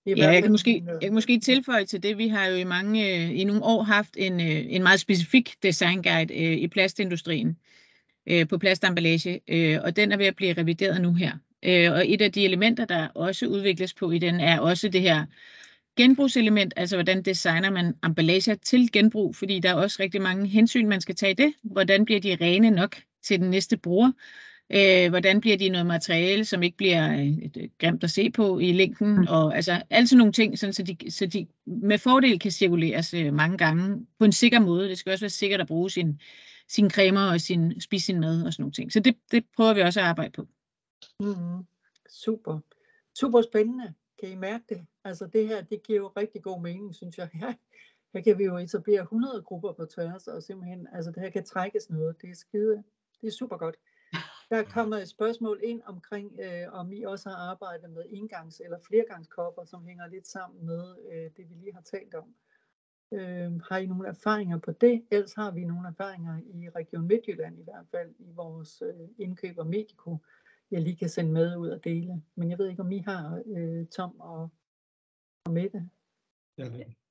Ja, jeg kan, måske, jeg kan måske tilføje til det. Vi har jo i mange i nogle år haft en, en meget specifik designguide øh, i plastindustrien øh, på plastemballage, øh, og den er ved at blive revideret nu her. Øh, og et af de elementer, der også udvikles på i den, er også det her genbrugselement, altså hvordan designer man emballager til genbrug, fordi der er også rigtig mange hensyn, man skal tage i det. Hvordan bliver de rene nok til den næste bruger? Øh, hvordan bliver de noget materiale, som ikke bliver øh, grimt at se på i længden, og altså alle sådan nogle ting, sådan, så, de, så de med fordel kan cirkuleres øh, mange gange på en sikker måde. Det skal også være sikkert at bruge sin, sine cremer og sin, spise sin mad og sådan nogle ting. Så det, det prøver vi også at arbejde på. Mm-hmm. Super. Super spændende. Kan I mærke det? Altså det her, det giver jo rigtig god mening, synes jeg. Her, her kan vi jo etablere hundrede grupper på tværs, og simpelthen, altså det her kan trækkes noget. Det er skide, det er super godt. Der er kommet et spørgsmål ind omkring, øh, om I også har arbejdet med engangs- eller flergangskopper, som hænger lidt sammen med øh, det, vi lige har talt om. Øh, har I nogle erfaringer på det? Ellers har vi nogle erfaringer i Region Midtjylland i hvert fald, i vores øh, indkøb og Medico, jeg lige kan sende med ud og dele. Men jeg ved ikke, om I har øh, Tom og, og Mette. Ja.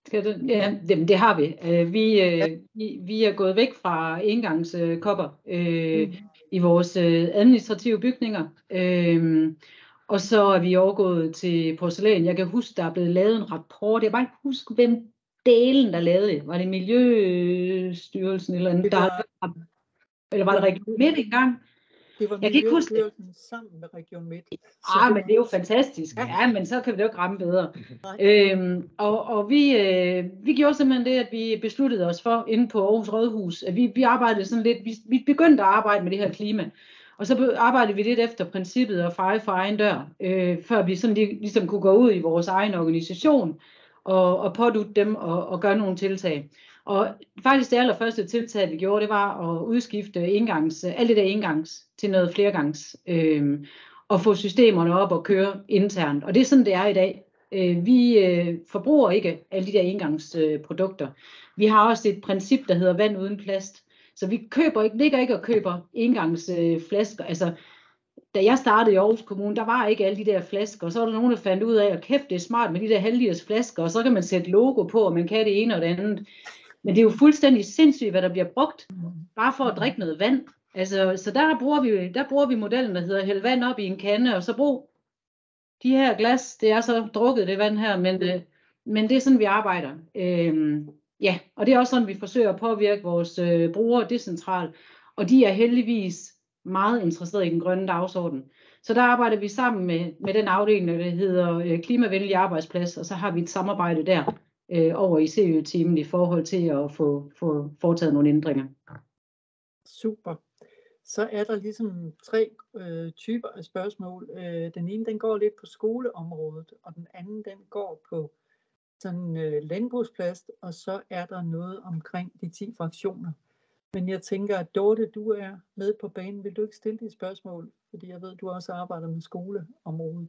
Ja, det, det har vi. Vi, øh, vi. Vi er gået væk fra engangskopper øh, mm. i vores øh, administrative bygninger. Øh, og så er vi overgået til porcelæn. Jeg kan huske, der er blevet lavet en rapport. Jeg kan bare ikke huske, hvem delen, der lavede det. Var det Miljøstyrelsen eller andet? Der, eller var det Region Midt engang? Det var Miljøstyrelsen sammen med Region Midt. Ah, men det er jo fantastisk. Ja, men så kan vi det jo ramme bedre. Øhm, og og vi, øh, vi gjorde simpelthen det, at vi besluttede os for, inde på Aarhus Rådhus, at vi, vi arbejdede sådan lidt, vi, vi begyndte at arbejde med det her klima. Og så arbejdede vi lidt efter princippet at feje for egen dør, øh, før vi sådan ligesom kunne gå ud i vores egen organisation og, og pådutte dem og, og gøre nogle tiltag. Og faktisk det allerførste tiltag, vi gjorde, det var at udskifte engangs, alt det der engangs til noget flergangs, øh, og få systemerne op og køre internt. Og det er sådan, det er i dag. Øh, vi øh, forbruger ikke alle de der engangsprodukter. Øh, vi har også et princip, der hedder vand uden plast. Så vi køber ikke, ligger ikke og køber engangsflasker. Øh, altså, da jeg startede i Aarhus Kommune, der var ikke alle de der flasker, og så var der nogen, der fandt ud af, at kæft, det er smart med de der halvliters flasker, og så kan man sætte logo på, og man kan det ene og det andet. Men det er jo fuldstændig sindssygt, hvad der bliver brugt, bare for at drikke noget vand. Altså, så der bruger, vi, der bruger vi modellen, der hedder hælde vand op i en kande, og så brug de her glas. Det er så drukket, det vand her, men, øh, men det er sådan, vi arbejder. Øhm, ja, og det er også sådan, vi forsøger at påvirke vores øh, brugere decentralt, og de er heldigvis meget interesserede i den grønne dagsorden. Så der arbejder vi sammen med, med den afdeling, der hedder øh, klimavenlig arbejdsplads, og så har vi et samarbejde der øh, over i C Ø-teamet i forhold til at få, få foretaget nogle ændringer. Super. Så er der ligesom tre øh, typer af spørgsmål. Øh, den ene, den går lidt på skoleområdet, og den anden, den går på sådan øh, landbrugsplads, og så er der noget omkring de ti fraktioner. Men jeg tænker, at Dorte, du er med på banen. Vil du ikke stille de spørgsmål? Fordi jeg ved, du også arbejder med skoleområdet.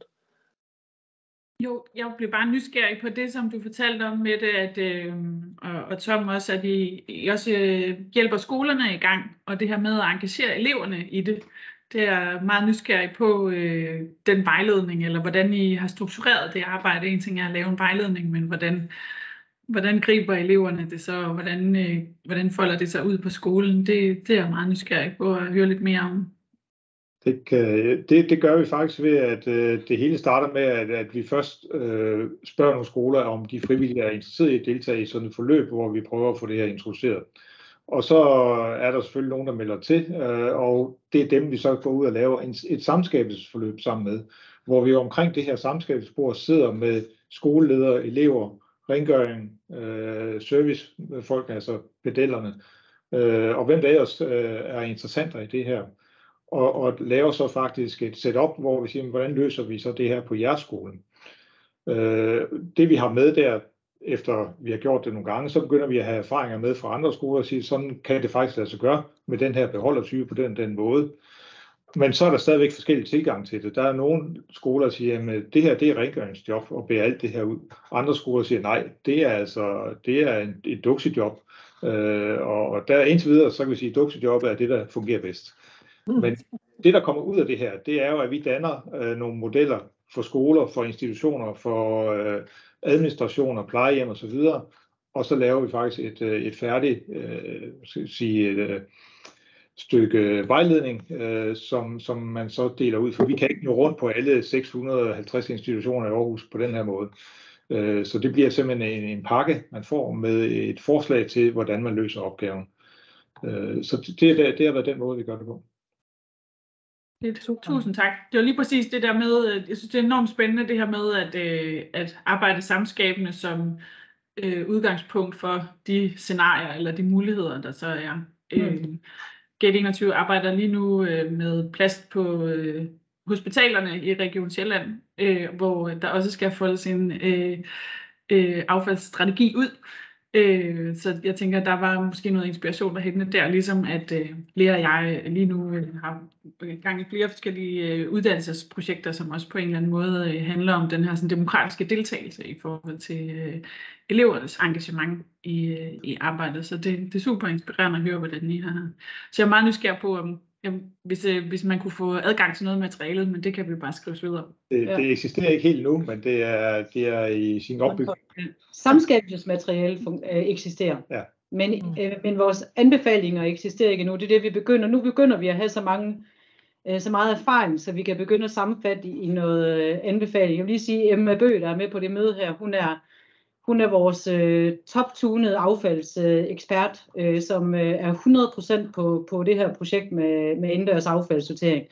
Jo, jeg blev bare nysgerrig på det, som du fortalte om med det, at, øh, og, og Tom også, at I, I også øh, hjælper skolerne i gang, og det her med at engagere eleverne i det. Det er meget nysgerrig på øh, den vejledning, eller hvordan I har struktureret det arbejde. En ting er at lave en vejledning, men hvordan, hvordan griber eleverne det så, og hvordan, øh, hvordan folder det sig ud på skolen? Det, det er jeg meget nysgerrig på at høre lidt mere om. Det, kan, det, det gør vi faktisk ved, at øh, det hele starter med, at, at vi først øh, spørger nogle skoler, om de frivillige er interesseret i at deltage i sådan et forløb, hvor vi prøver at få det her introduceret. Og så er der selvfølgelig nogen, der melder til, øh, og det er dem, vi så går ud og laver en, et samskabelsesforløb sammen med, hvor vi omkring det her samskabelsesbord sidder med skoleledere, elever, rengøring, øh, servicefolk, altså pedellerne, øh, og hvem der ellers øh, er interessenter i det her. Og, og laver så faktisk et setup, hvor vi siger, hvordan løser vi så det her på jeres skole? Øh, det vi har med der, efter vi har gjort det nogle gange, så begynder vi at have erfaringer med fra andre skoler og sige, sådan kan det faktisk lade sig gøre med den her beholdertype på den den måde. Men så er der stadigvæk forskellige tilgang til det. Der er nogle skoler, der siger, at det her det er rengøringsjob og bære alt det her ud. Andre skoler siger, nej, det er altså det er en, et duksejob. Øh, og, og der indtil videre, så kan vi sige, at duksejobbet er det, der fungerer bedst. Men det, der kommer ud af det her, det er jo, at vi danner øh, nogle modeller for skoler, for institutioner, for øh, administrationer, plejehjem osv., og så laver vi faktisk et, et færdigt øh, skal sige, et, øh, stykke vejledning, øh, som, som man så deler ud, for vi kan ikke nå rundt på alle seks hundrede og halvtreds institutioner i Aarhus på den her måde. Øh, så det bliver simpelthen en, en pakke, man får med et forslag til, hvordan man løser opgaven. Øh, så det, det, det har været den måde, vi gør det på. Tusind tak. Det var lige præcis det der med, jeg synes det er enormt spændende det her med at, øh, at arbejde samskabende som øh, udgangspunkt for de scenarier eller de muligheder, der så er. Mm. Øh, Gate enogtyve arbejder lige nu øh, med plast på øh, hospitalerne i Region Sjælland, øh, hvor der også skal foldes en øh, øh, affaldsstrategi ud. Øh, så jeg tænker, der var måske noget inspiration der henne der, ligesom at øh, Lea og jeg lige nu øh, har gang i flere forskellige øh, uddannelsesprojekter, som også på en eller anden måde øh, handler om den her sådan, demokratiske deltagelse i forhold til øh, elevernes engagement i, øh, i arbejdet. Så det, det er super inspirerende at høre, hvordan I har. Så jeg er meget nysgerrig på, om Jamen, hvis, øh, hvis man kunne få adgang til noget materiale, men det kan vi bare skrive videre. Det, ja. det eksisterer ikke helt nu, men det er, det er i sin opbygning. Samskabelsesmateriale øh, eksisterer, ja. men, øh, men vores anbefalinger eksisterer ikke nu. Det er det, vi begynder. Nu begynder vi at have så, mange, øh, så meget erfaring, så vi kan begynde at sammenfatte i, i noget øh, anbefaling. Jeg vil lige sige, Emma Bøgh, der er med på det møde her, hun er Hun er vores øh, top-tunede affaldsekspert, øh, som øh, er hundrede procent på, på det her projekt med, med indendørs affaldssortering.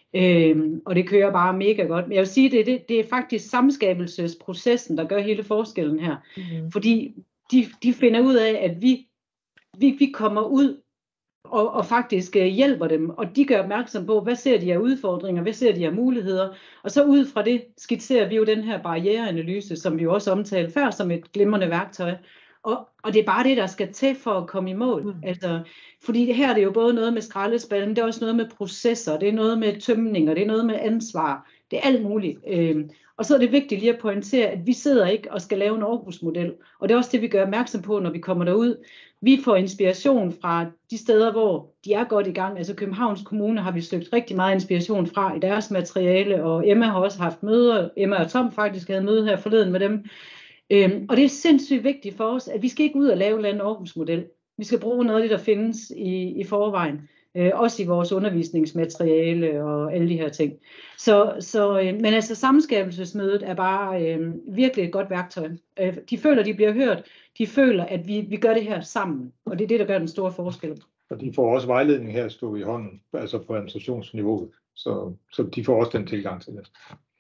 Øh, og det kører bare mega godt. Men jeg vil sige, det, det, det er faktisk samskabelsesprocessen, der gør hele forskellen her. Mm-hmm. Fordi de, de finder ud af, at vi, vi, vi kommer ud og, og faktisk øh, hjælper dem, og de gør opmærksom på, hvad ser de af udfordringer, hvad ser de af muligheder, og så ud fra det skitserer vi jo den her barriereanalyse, som vi jo også omtalte før, som et glimrende værktøj, og, og det er bare det, der skal til for at komme i mål, mm. altså, fordi her er det jo både noget med skraldespanden, det er også noget med processer, det er noget med tømninger, det er noget med ansvar, det er alt muligt, øh, og så er det vigtigt lige at pointere, at vi sidder ikke og skal lave en Aarhus-model, og det er også det, vi gør opmærksom på, når vi kommer derud. Vi får inspiration fra de steder, hvor de er godt i gang. Altså Københavns Kommune har vi søgt rigtig meget inspiration fra i deres materiale, og Emma har også haft møder. Emma og Tom faktisk havde møde her forleden med dem. Øhm, og det er sindssygt vigtigt for os, at vi skal ikke ud og lave en Aarhus-model. Vi skal bruge noget af det, der findes i, i forvejen. Øh, også i vores undervisningsmateriale og alle de her ting. Så, så, øh, men altså samskabelsesmødet er bare øh, virkelig et godt værktøj. Øh, de føler, de bliver hørt. De føler, at vi, vi gør det her sammen. Og det er det, der gør den store forskel. Og de får også vejledning her at stå i hånden, altså på administrationsniveauet. Så, så de får også den tilgang til det.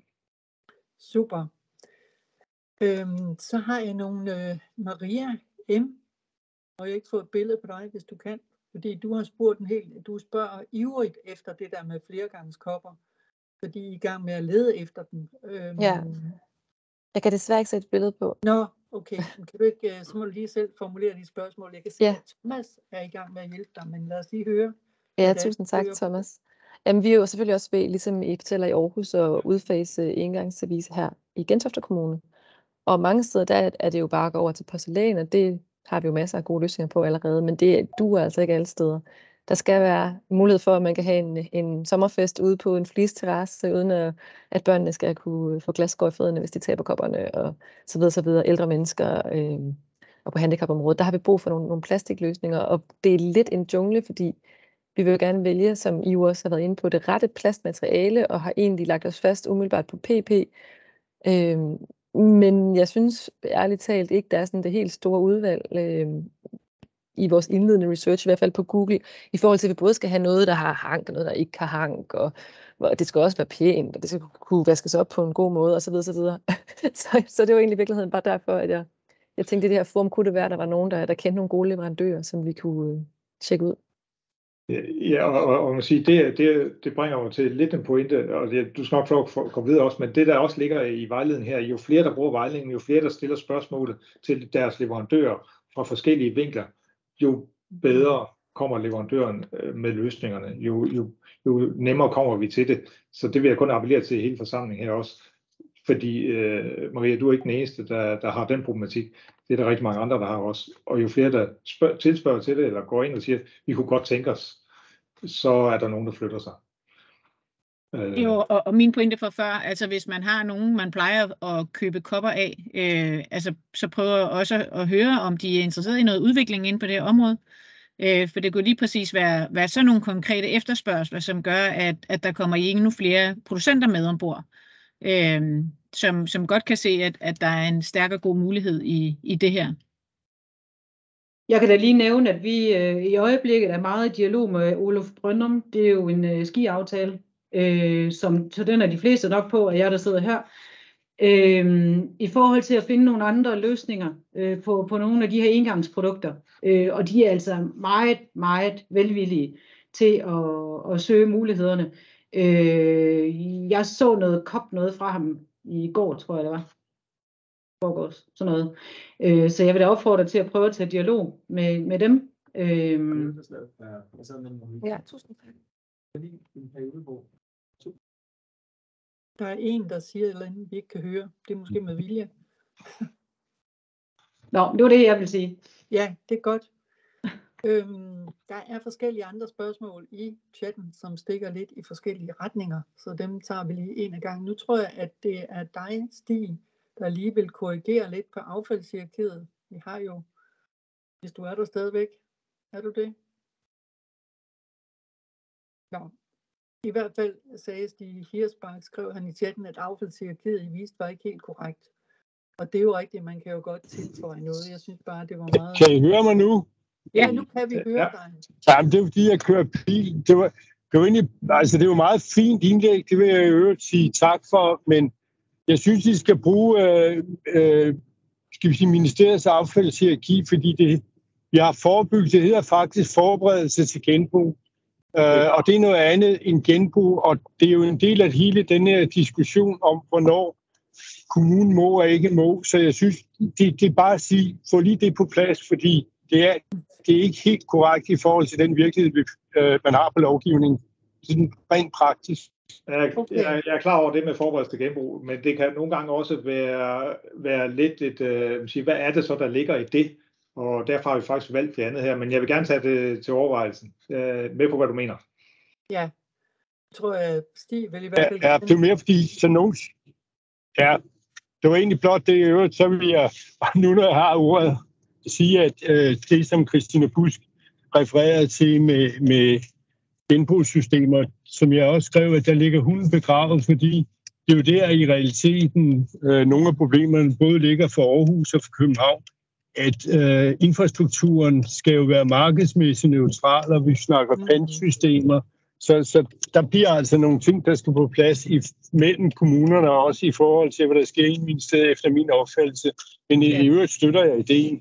Super. Øhm, så har jeg nogle øh, Maria M. Og jeg har ikke fået et billede på dig, hvis du kan. Fordi du har spurgt en helt, du spørger ivrigt efter det der med flergangskopper, fordi I er i gang med at lede efter dem. Øhm, ja, jeg kan desværre ikke sætte et billede på. Nå, okay, kan du ikke, så må du lige selv formulere de spørgsmål. Jeg kan se, ja. At Thomas er i gang med at hjælpe dig, men lad os lige høre. Ja, tusind tak, Thomas. Jamen, vi er jo selvfølgelig også ved, ligesom I fortæller i Aarhus, at udfase engangsservice her i Gentofte Kommune. Og mange steder, der er det jo bare at gå over til porcelæn, og det har vi jo masser af gode løsninger på allerede, men det duer altså ikke alle steder. Der skal være mulighed for, at man kan have en, en sommerfest ude på en flisterrasse, uden at, at børnene skal kunne få glasskår i fødderne, hvis de taber kopperne, og så videre, så videre. Ældre mennesker øh, og på handicapområdet, der har vi brug for nogle, nogle plastikløsninger, og det er lidt en jungle, fordi vi vil jo gerne vælge, som I jo også har været inde på, det rette plastmateriale, og har egentlig lagt os fast umiddelbart på P P. Øh, Men jeg synes ærligt talt ikke, der er sådan det helt store udvalg øh, i vores indledende research, i hvert fald på Google, i forhold til, at vi både skal have noget, der har hank, og noget, der ikke har hank, og, og det skal også være pænt, og det skal kunne vaskes op på en god måde, osv. Så, videre, så, så det var egentlig i virkeligheden bare derfor, at jeg, jeg tænkte, at det her forum kunne det være, at der var nogen, der, der kendte nogle gode leverandører, som vi kunne øh, tjekke ud. Ja, og, og, og man siger, det, det, det bringer mig til lidt en pointe, og det, du skal nok få at komme videre også, men det der også ligger i vejledningen her, jo flere der bruger vejledningen, jo flere der stiller spørgsmål til deres leverandører fra forskellige vinkler, jo bedre kommer leverandøren med løsningerne, jo, jo, jo nemmere kommer vi til det. Så det vil jeg kun appellere til hele forsamlingen her også, fordi øh, Maria, du er ikke den eneste, der, der har den problematik. Det er der rigtig mange andre, der har også. Og jo flere, der spørg, tilspørger til det, eller går ind og siger, vi kunne godt tænke os, så er der nogen, der flytter sig. Øh, Jo, og, og min pointe fra før, altså hvis man har nogen, man plejer at købe kopper af, øh, altså så prøver også at høre, om de er interesseret i noget udvikling inde på det her område. Øh, for det kunne lige præcis være, være sådan nogle konkrete efterspørgsler, som gør, at, at der kommer endnu flere producenter med ombord, øh, som, som godt kan se, at, at der er en stærk og god mulighed i, i det her. Jeg kan da lige nævne, at vi øh, i øjeblikket er meget i dialog med Olof Brøndum. Det er jo en øh, skiaftale, øh, som, så den er de fleste nok på, at jeg der sidder her. Øh, I forhold til at finde nogle andre løsninger øh, på, på nogle af de her engangsprodukter. Øh, og de er altså meget, meget velvillige til at, at søge mulighederne. Øh, jeg så noget kop noget fra ham i går, tror jeg det var. Forgårs, sådan noget. Øh, så jeg vil da opfordre til at prøve at tage dialog med, med dem. Øh, Ja, tusind tak. Der er en, der siger et eller andet, vi ikke kan høre. Det er måske med vilje. Nå, det var det, jeg vil sige. Ja, det er godt. Øhm, der er forskellige andre spørgsmål i chatten, som stikker lidt i forskellige retninger, så dem tager vi lige en af gangen. Nu tror jeg, at det er dig, Stig, der lige vil korrigere lidt på affaldshierarkiet. Vi har jo, hvis du er der stadigvæk, er du det? Nå. I hvert fald sagde Stig Hirsbach, skrev han i chatten, at affaldshierarkiet i vist var ikke helt korrekt. Og det er jo rigtigt, man kan jo godt tilføje noget. Jeg synes bare, det var meget... Kan I høre mig nu? Ja, nu kan vi høre dig. Jamen, det er fordi, jeg kører bil. Det var, det var egentlig, altså, det var meget fint indlæg, det vil jeg i øvrigt sige tak for, men jeg synes, I skal bruge øh, øh, skal vi sige, ministeriets affaldshierarki, fordi det, vi har forebygget, det hedder faktisk forberedelse til genbrug. Øh, og det er noget andet end genbrug, og det er jo en del af hele den her diskussion om, hvornår kommunen må og ikke må. Så jeg synes, det, det er bare at sige, få lige det på plads, fordi det er, det er ikke helt korrekt i forhold til den virkelighed, øh, man har på lovgivningen. Sådan rent praktisk. Jeg, Okay. jeg, jeg er klar over det med forberedelse til genbrug, men det kan nogle gange også være, være lidt et, øh, sige, hvad er det så, der ligger i det? Og derfor har vi faktisk valgt det andet her, men jeg vil gerne tage det til overvejelsen. Jeg er med på, hvad du mener. Ja, jeg tror jeg, Stig vil i hvert fald... Ja, ja, det er mere fordi, så nogen... Ja, det var egentlig blot det i øvrigt, så vil jeg, nu når jeg har ordet, sige, at øh, det, som Christina Busk refererede til med, med genbrugssystemer, som jeg også skrev, at der ligger hunden begravet, fordi det er jo der i realiteten, øh, nogle af problemerne både ligger for Aarhus og for København, at øh, infrastrukturen skal jo være markedsmæssigt neutral, og vi snakker pantsystemer, så, så der bliver altså nogle ting, der skal på plads i, mellem kommunerne, og også i forhold til, hvad der sker i min sted efter min opfattelse. Men i, i øvrigt støtter jeg ideen.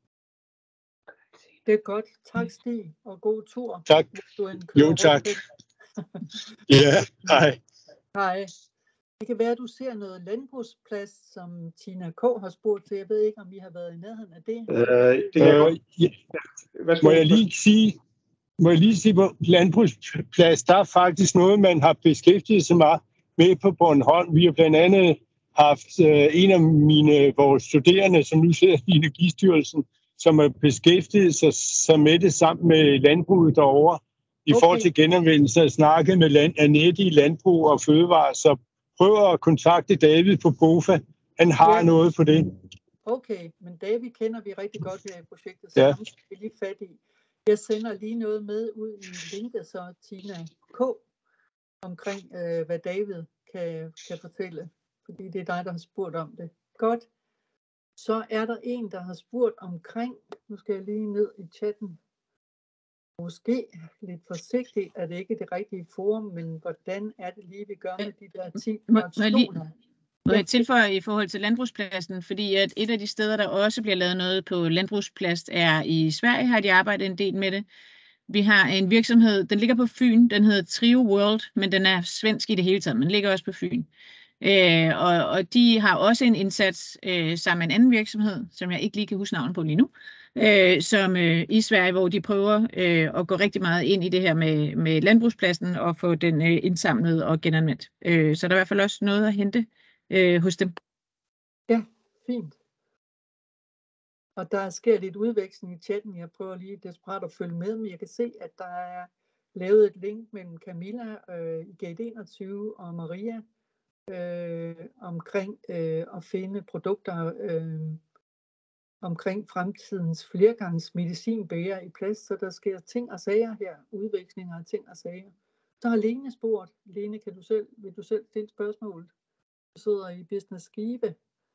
Det er godt. Tak, Stig, og god tur. Tak. Jo, tak. Ja, hej. Hej. Det kan være, at du ser noget landbrugsplads, som Tina K. har spurgt til. Jeg ved ikke, om I har været i nærheden af det. Øh, det kan jeg godt. Ja. Må jeg lige sige, må jeg lige sige på landbrugsplads, der er faktisk noget, man har beskæftiget sig meget med på Bornholm. Vi har blandt andet haft øh, en af mine vores studerende, som nu sidder i Energistyrelsen, som har beskæftiget sig, sig med det sammen med landbruget derovre i okay. forhold til genanvendelse og snakket med land, Annette i Landbrug og Fødevare. Så prøv at kontakte David på BOFA. Han har ja. noget på det. Okay, men David kender vi rigtig godt her i projektet, så ja. ham skal vi lige fat i. Jeg sender lige noget med ud i linket, så Tina K. omkring, øh, hvad David kan, kan fortælle, fordi det er dig, der har spurgt om det. Godt. Så er der en, der har spurgt omkring, nu skal jeg lige ned i chatten, måske lidt forsigtigt, er det ikke det rigtige forum, men hvordan er det lige, vi gør med de der ti fraktioner? Må jeg tilføje i forhold til landbrugspladsen, fordi at et af de steder, der også bliver lavet noget på landbrugsplads, er i Sverige, har de arbejdet en del med det. Vi har en virksomhed, den ligger på Fyn, den hedder Trio World, men den er svensk i det hele taget, men den ligger også på Fyn. Øh, og, og de har også en indsats øh, sammen med en anden virksomhed, som jeg ikke lige kan huske navnet på lige nu, øh, som øh, i Sverige, hvor de prøver øh, at gå rigtig meget ind i det her med, med landbrugspladsen og få den øh, indsamlet og genanvendt. Øh, så der er i hvert fald også noget at hente øh, hos dem. Ja, fint. Og der sker lidt udveksling i chatten. Jeg prøver lige desperat at følge med, men jeg kan se, at der er lavet et link mellem Camilla øh, i Gate enogtyve og Maria øh, omkring øh, at finde produkter øh, omkring fremtidens flergangs medicinbæger i plast, så der sker ting og sager her, udvekslinger af ting og sager. Så har Lene spurgt. Lene, kan du selv, vil du selv stille spørgsmålet? Du sidder i Business Skive.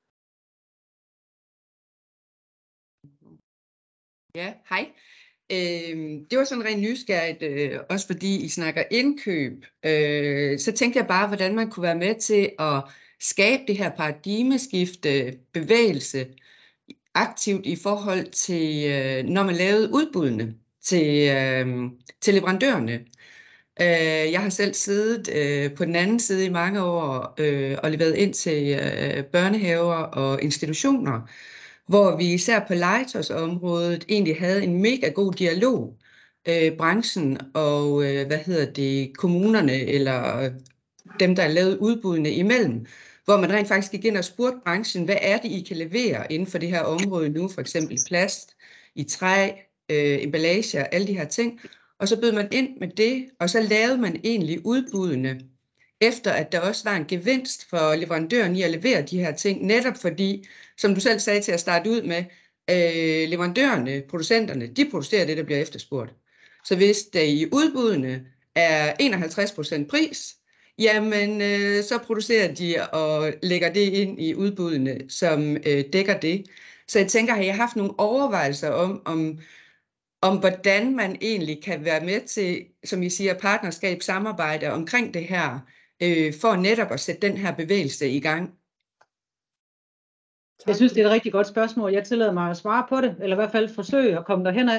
Ja, hej. Øh, det var sådan rent nysgerrigt, øh, også fordi I snakker indkøb. Øh, så tænkte jeg bare, hvordan man kunne være med til at skabe det her paradigmeskifte, bevægelse, aktivt i forhold til, øh, når man lavede udbuddene til, øh, til leverandørerne. Øh, jeg har selv siddet øh, på den anden side i mange år øh, og leveret ind til øh, børnehaver og institutioner, hvor vi især på legetøjsområdet egentlig havde en mega god dialog, øh, branchen og øh, hvad hedder det, kommunerne eller dem, der lavede udbuddene imellem, hvor man rent faktisk gik ind og spurgte branchen, hvad er det, I kan levere inden for det her område nu, for eksempel i plast, i træ, øh, emballage og alle de her ting. Og så bød man ind med det, og så lavede man egentlig udbuddene, efter at der også var en gevinst for leverandøren i at levere de her ting, netop fordi, som du selv sagde til at starte ud med, øh, leverandørerne, producenterne, de producerer det, der bliver efterspurgt. Så hvis der i udbuddene er enoghalvtreds procent pris, jamen øh, så producerer de og lægger det ind i udbuddene, som øh, dækker det. Så jeg tænker, har jeg haft nogle overvejelser om, om, om, hvordan man egentlig kan være med til, som I siger, partnerskab, samarbejde omkring det her, øh, for netop at sætte den her bevægelse i gang? Jeg synes, det er et rigtig godt spørgsmål. Jeg tillader mig at svare på det, eller i hvert fald forsøge at komme derhen af.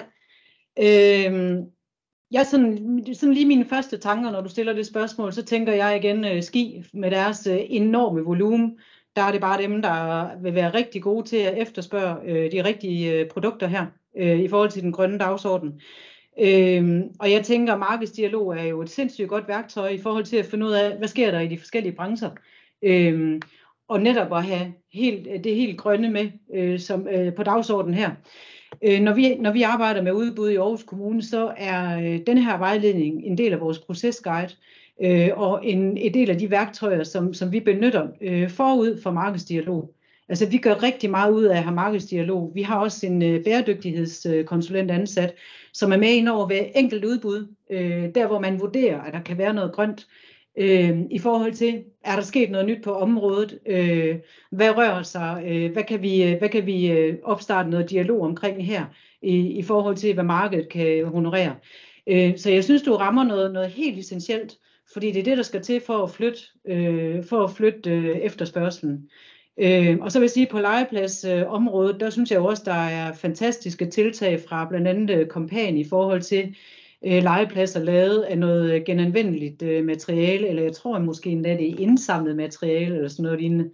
Øhm, jeg sådan, sådan lige mine første tanker, når du stiller det spørgsmål, så tænker jeg igen uh, Ski med deres uh, enorme volumen. Der er det bare dem, der vil være rigtig gode til at efterspørge uh, de rigtige uh, produkter her, uh, i forhold til den grønne dagsorden. Øhm, og jeg tænker, at markedsdialog er jo et sindssygt godt værktøj i forhold til at finde ud af, hvad sker der i de forskellige brancher. Øhm, og netop at have helt, det helt grønne med øh, som, øh, på dagsordenen her. Øh, når, vi, når vi arbejder med udbud i Aarhus Kommune, så er øh, denne her vejledning en del af vores procesguide, øh, og en, en del af de værktøjer, som, som vi benytter øh, forud for markedsdialog. Altså vi gør rigtig meget ud af at have markedsdialog. Vi har også en øh, bæredygtighedskonsulent ansat, som er med ind over hver enkelt udbud, øh, der hvor man vurderer, at der kan være noget grønt, øh, i forhold til, er der sket noget nyt på området, øh, hvad rører sig, øh, hvad kan vi, hvad kan vi øh, opstarte noget dialog omkring her, i, i forhold til, hvad markedet kan honorere. Øh, så jeg synes, du rammer noget, noget helt essentielt, fordi det er det, der skal til for at flytte, øh, for at flytte øh, efterspørgselen. Øh, og så vil jeg sige, på legepladsområdet, øh, der synes jeg også, der er fantastiske tiltag fra blandt andet Kompagn i forhold til øh, legepladser lavet af noget genanvendeligt øh, materiale, eller jeg tror måske endda det er indsamlet materiale, eller sådan noget lignende.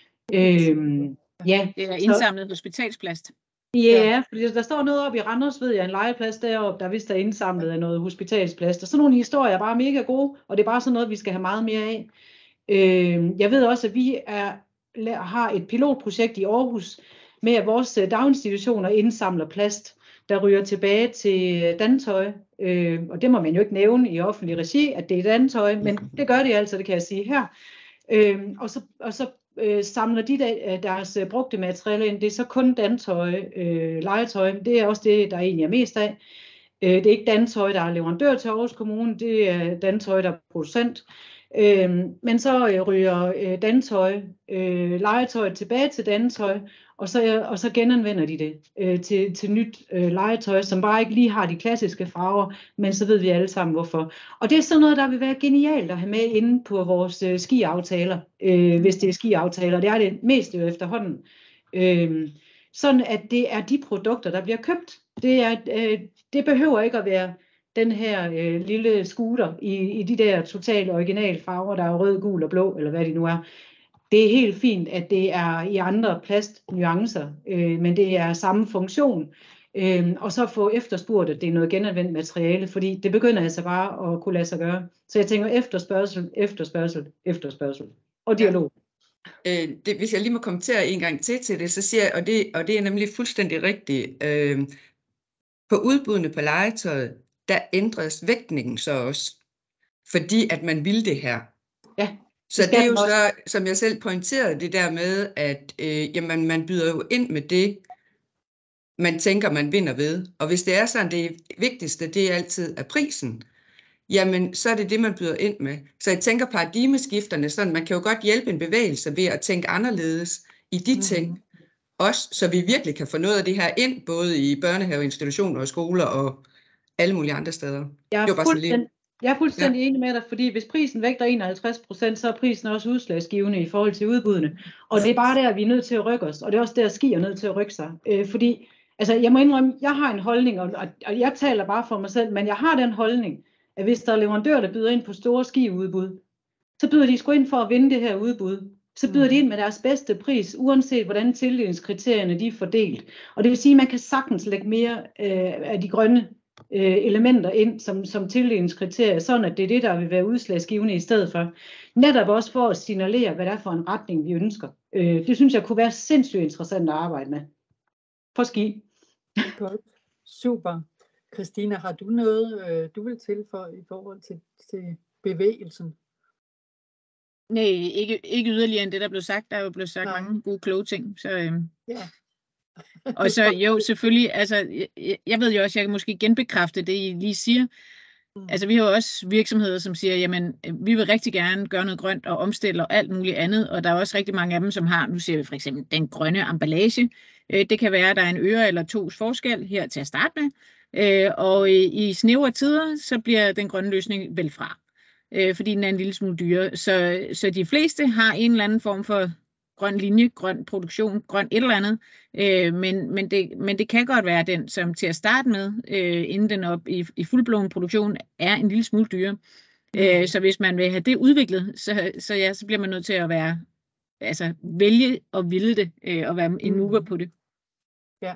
Øh, ja, det er indsamlet så, hospitalsplast. Ja, ja, fordi der står noget op i Randers, ved jeg, en legeplads deroppe, der vist er indsamlet af noget hospitalsplast. Og sådan nogle historier er bare mega gode, og det er bare sådan noget, vi skal have meget mere af. Øh, jeg ved også, at vi er har et pilotprojekt i Aarhus med, at vores daginstitutioner indsamler plast, der ryger tilbage til Dantøj. Øh, og det må man jo ikke nævne i offentlig regi, at det er Dantøj, men det gør de altså, det kan jeg sige her. Øh, og så, og så øh, samler de der, deres brugte materialer ind. Det er så kun Dantøj, øh, legetøj. Det er også det, der egentlig er mest af. Øh, det er ikke Dantøj, der er leverandør til Aarhus Kommune. Det er Dantøj, der er producent. Øh, men så øh, ryger øh, Dantøj, øh, legetøj tilbage til Dantøj, og så, og så genanvender de det øh, til, til nyt øh, legetøj, som bare ikke lige har de klassiske farver, men så ved vi alle sammen hvorfor. Og det er sådan noget, der vil være genialt at have med inde på vores øh, skiaftaler, øh, hvis det er skiaftaler. Det er det mest jo efterhånden. Øh, sådan at det er de produkter, der bliver købt. Det, er, øh, det behøver ikke at være den her øh, lille scooter i, i de der totalt originale farver, der er rød, gul og blå, eller hvad det nu er. Det er helt fint, at det er i andre plastnuancer, øh, men det er samme funktion. Øh, og så få efterspurgt, at det er noget genanvendt materiale, fordi det begynder altså bare at kunne lade sig gøre. Så jeg tænker efterspørgsel, efterspørgsel, efterspørgsel og dialog. Ja. Øh, det, hvis jeg lige må kommentere en gang til til det, så siger jeg, og det, og det er nemlig fuldstændig rigtigt, øh, på udbuddene på legetøjet, der ændres vægtningen så også, fordi at man vil det her. Ja. Så det er jo så, som jeg selv pointerede, det der med, at øh, jamen, man byder jo ind med det, man tænker, man vinder ved. Og hvis det er sådan, det vigtigste, det er altid er prisen, jamen så er det det, man byder ind med. Så jeg tænker paradigmeskifterne, sådan man kan jo godt hjælpe en bevægelse ved at tænke anderledes i de mm. ting, også så vi virkelig kan få noget af det her ind, både i børnehaveinstitutioner og skoler og alle mulige andre steder. Jeg er, det var bare fuldstændig, jeg er fuldstændig ja. enig med dig, fordi hvis prisen vægter enoghalvtreds procent, så er prisen også udslagsgivende i forhold til udbuddene. Og det er bare der, vi er nødt til at rykke os, og det er også der, ski er nødt til at rykke sig. Øh, fordi, altså jeg må indrømme, jeg har en holdning, og, og jeg taler bare for mig selv, men jeg har den holdning, at hvis der er leverandører, der byder ind på store skiudbud, så byder de sgu ind for at vinde det her udbud. Så byder de ind med deres bedste pris, uanset hvordan tildelingskriterierne de er fordelt. Og det vil sige, at man kan sagtens lægge mere øh, af de grønne øh, elementer ind som, som tildelingskriterier, sådan at det er det, der vil være udslagsgivende i stedet for. Netop også for at signalere, hvad det er for en retning, vi ønsker. Øh, det synes jeg kunne være sindssygt interessant at arbejde med. På ski. Godt. Super. Christina, har du noget, øh, du vil tilføje i forhold til, til bevægelsen? Nej, ikke, ikke yderligere end det, der blev sagt. Der er jo blevet sagt Nej. mange gode, kloge ting. Så, øh. ja. Og så jo, selvfølgelig, altså, jeg, jeg ved jo også, jeg kan måske genbekræfte det, I lige siger. Mm. Altså, vi har jo også virksomheder, som siger, jamen, vi vil rigtig gerne gøre noget grønt og omstille og alt muligt andet. Og der er også rigtig mange af dem, som har, nu ser vi for eksempel den grønne emballage. Det kan være, at der er en øre eller tos forskel her til at starte med. Og i snævre tider, så bliver den grønne løsning vel fra. Fordi den er en lille smule dyrere. Så, så de fleste har en eller anden form for grøn linje, grøn produktion, grøn et eller andet. Øh, men, men, det, men det kan godt være den, som til at starte med, øh, inden den op i, i fuldblåen produktion, er en lille smule dyrere. Mm. Øh, så hvis man vil have det udviklet, så, så, ja, så bliver man nødt til at være, altså vælge og ville det, øh, og være en mover på det. Ja.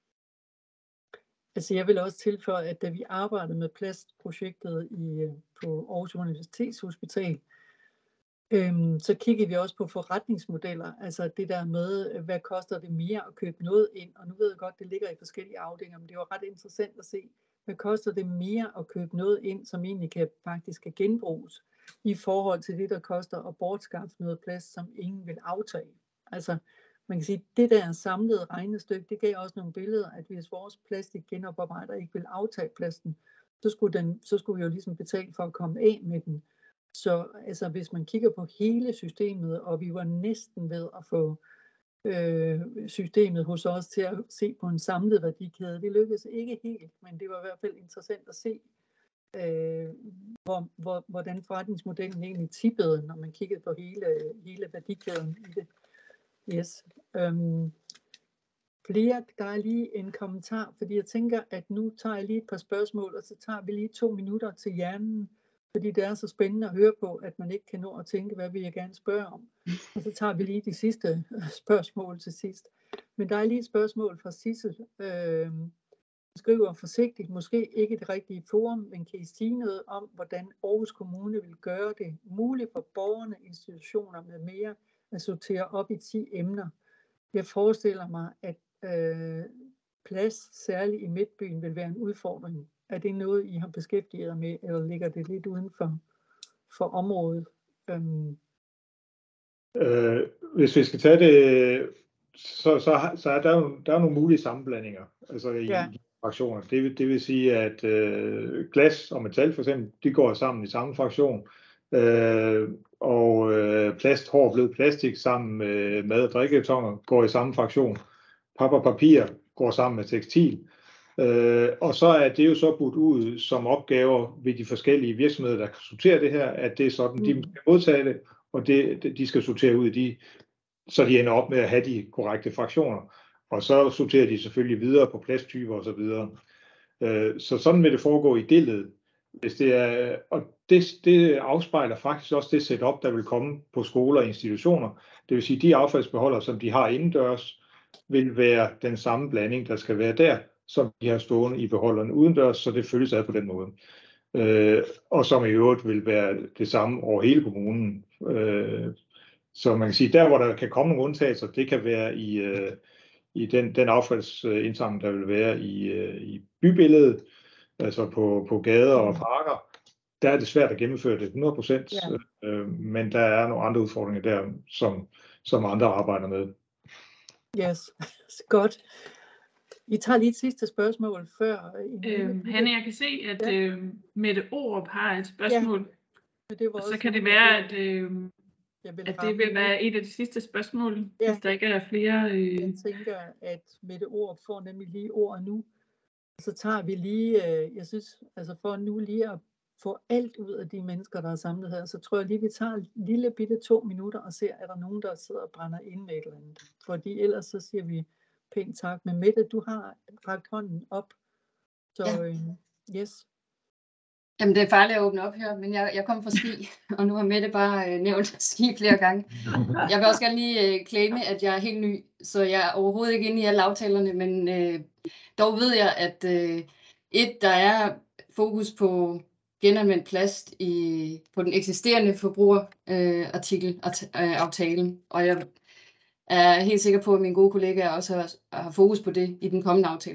Altså jeg vil også tilføje, at da vi arbejdede med plastprojektet i, på Aarhus Universitetshospital, øhm, så kiggede vi også på forretningsmodeller. Altså det der med, hvad koster det mere at købe noget ind? Og nu ved jeg godt, det ligger i forskellige afdelinger, men det var ret interessant at se, hvad koster det mere at købe noget ind, som egentlig kan faktisk kan genbruges, i forhold til det, der koster at bortskaffe noget plast, som ingen vil aftage. Altså man kan sige, det der samlede regnestykke, det gav også nogle billeder, at hvis vores plastikgenoparbejder ikke vil aftage plasten, så skulle, den, så skulle vi jo ligesom betale for at komme af med den. Så altså, hvis man kigger på hele systemet, og vi var næsten ved at få øh, systemet hos os til at se på en samlet værdikæde, det lykkedes ikke helt, men det var i hvert fald interessant at se, øh, hvor, hvor, hvordan forretningsmodellen egentlig tippede, når man kiggede på hele, hele værdikæden i det. Yes. Øhm, flere, der er lige en kommentar, fordi jeg tænker, at nu tager jeg lige et par spørgsmål, og så tager vi lige to minutter til hjernen, fordi det er så spændende at høre på, at man ikke kan nå at tænke, hvad vil jeg gerne spørge om. Og så tager vi lige de sidste spørgsmål til sidst. Men der er lige et spørgsmål fra Sissel. Øhm, skriver forsigtigt, måske ikke det rigtige forum, men kan I sige noget om, hvordan Aarhus Kommune vil gøre det muligt for borgerne, institutioner med mere at sortere op i ti emner. Jeg forestiller mig, at øh, plads, særligt i midtbyen, vil være en udfordring. Er det noget, I har beskæftiget jer med, eller ligger det lidt uden for, for området? Øhm. Øh, hvis vi skal tage det, så, så, så er der jo der er nogle mulige sammenblandinger altså i ja. fraktioner. Det vil, det vil sige, at øh, glas og metal for eksempel, de går sammen i samme fraktion. Øh, og øh, plast, hård blød plastik sammen med mad- og drikketonger går i samme fraktion. Pap og papir går sammen med tekstil. Øh, og så er det jo så budt ud som opgaver ved de forskellige virksomheder, der kan sortere det her, at det er sådan, mm. de skal modtage det, og det, de skal sortere ud i de, så de ender op med at have de korrekte fraktioner. Og så sorterer de selvfølgelig videre på plasttyper og så videre. Øh, så sådan vil det foregå i det led. Hvis det er, og det, det afspejler faktisk også det setup, der vil komme på skoler og institutioner. Det vil sige, de affaldsbeholdere, som de har indendørs, vil være den samme blanding, der skal være der, som de har stående i beholderen udendørs, så det følges ad på den måde. Øh, og som i øvrigt vil være det samme over hele kommunen. Øh, så man kan sige, der hvor der kan komme nogle undtagelser, det kan være i, øh, i den, den affaldsindsamling, der vil være i, øh, i bybilledet. altså på, på gader og parker, der er det svært at gennemføre det hundrede procent, Ja. øh, men der er nogle andre udfordringer der, som, som andre arbejder med. Yes, godt. I tager lige et sidste spørgsmål før. Øhm, Hanne, jeg kan se, at Ja. øh, Mette Aarup har et spørgsmål, Ja, det var og så også kan det noget, være, at, øh, jeg vil at ramme det vil nu. være et af de sidste spørgsmål, Ja. hvis der ikke er flere. Øh... Jeg tænker, at Mette Aarup får nemlig lige ordet nu. Så tager vi lige, øh, jeg synes, altså for nu lige at få alt ud af de mennesker, der er samlet her, så tror jeg lige, vi tager en lille bitte to minutter og ser, er der nogen, der sidder og brænder ind med et eller andet. Fordi ellers så siger vi pænt tak. Men Mette, du har rakt hånden op. Så Ja. øh, yes. Jamen, det er farligt at åbne op her, men jeg, jeg kommer fra ski, og nu har Mette bare øh, nævnt ski flere gange. Jeg vil også gerne lige øh, claime, at jeg er helt ny, så jeg er overhovedet ikke inde i alle aftalerne, men øh, dog ved jeg, at øh, et, der er fokus på genanvendt plast i, på den eksisterende forbrugerartikel, øh, aftalen, og jeg er helt sikker på, at mine gode kollegaer også har, har fokus på det i den kommende aftale.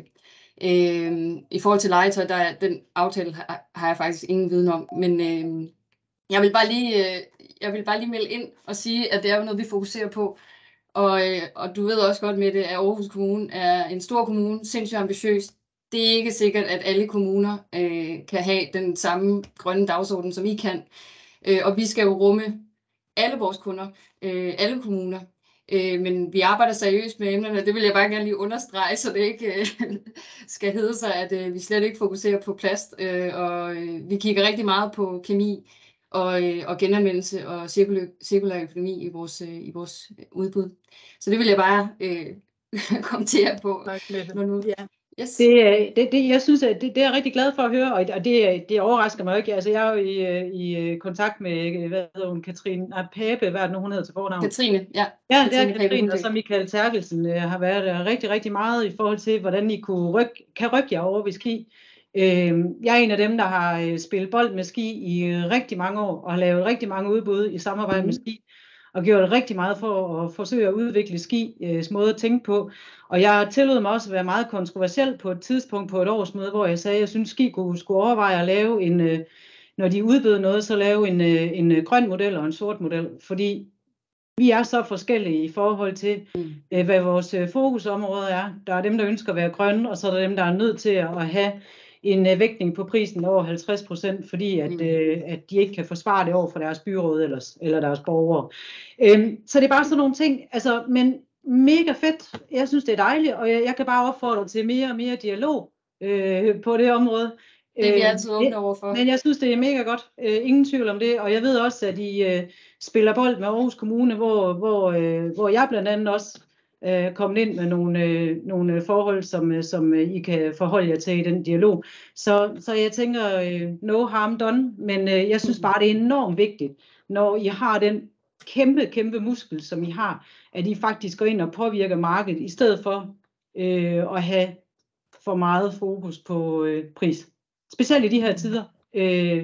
Øh, I forhold til legetøj, der er, den aftale har, har jeg faktisk ingen viden om, men øh, jeg vil bare lige, øh, jeg vil bare lige melde ind og sige, at det er jo noget, vi fokuserer på, og, øh, og du ved også godt med det, at Aarhus Kommune er en stor kommune, sindssygt ambitiøs. Det er ikke sikkert, at alle kommuner øh, kan have den samme grønne dagsorden, som I kan, øh, og vi skal jo rumme alle vores kunder, øh, alle kommuner. Øh, men vi arbejder seriøst med emnerne, og det vil jeg bare gerne lige understrege, så det ikke øh, skal hedde sig, at øh, vi slet ikke fokuserer på plast, øh, og øh, vi kigger rigtig meget på kemi og, øh, og genanvendelse og cirkulær, cirkulær økonomi i vores, øh, i vores udbud. Så det vil jeg bare øh, kommentere på. Tak, Mette. Når nu, Ja. yes. Det, det, det, jeg synes, at det, det er jeg rigtig glad for at høre, og det, det overrasker mig ikke. Altså, jeg er jo i, i kontakt med, hvad hedder hun, Katrine nej, Pape, hvad er det nu, hun hedder til fornavn? Katrine, ja. Ja, det Katrine er Katrine, Pape, og så Michael Terkelsen øh, har været der rigtig, rigtig meget i forhold til, hvordan I kunne rykke, kan rykke jer over ved ski. Øh, jeg er en af dem, der har øh, spillet bold med ski i øh, rigtig mange år, og har lavet rigtig mange udbud i samarbejde mm. med ski, og gjort rigtig meget for at forsøge at udvikle ski øh, måde at tænke på. Og jeg tillod mig også at være meget kontroversiel på et tidspunkt på et årsmøde, hvor jeg sagde, at jeg synes, ski kunne, skulle overveje at lave en, øh, når de udbød noget, så lave en, øh, en grøn model og en sort model, fordi vi er så forskellige i forhold til, øh, hvad vores øh, fokusområder er. Der er dem, der ønsker at være grønne, og så er der dem, der er nødt til at have en øh, vægtning på prisen over halvtreds procent, fordi at, øh, at de ikke kan forsvare det over for deres byråd ellers, eller deres borgere. Øh, så det er bare sådan nogle ting, altså, men mega fedt. Jeg synes, det er dejligt, og jeg, jeg kan bare opfordre til mere og mere dialog øh, på det område. Det er vi altid åbne overfor. Men jeg synes, det er mega godt. Øh, ingen tvivl om det. Og jeg ved også, at I øh, spiller bold med Aarhus Kommune, hvor, hvor, øh, hvor jeg blandt andet også øh, kommet ind med nogle, øh, nogle forhold, som, som øh, I kan forholde jer til i den dialog. Så, så jeg tænker, øh, no harm done. Men øh, jeg synes bare, det er enormt vigtigt, når I har den kæmpe, kæmpe muskel, som I har, at I faktisk går ind og påvirker markedet, i stedet for øh, at have for meget fokus på øh, pris. Specielt i de her tider. Øh,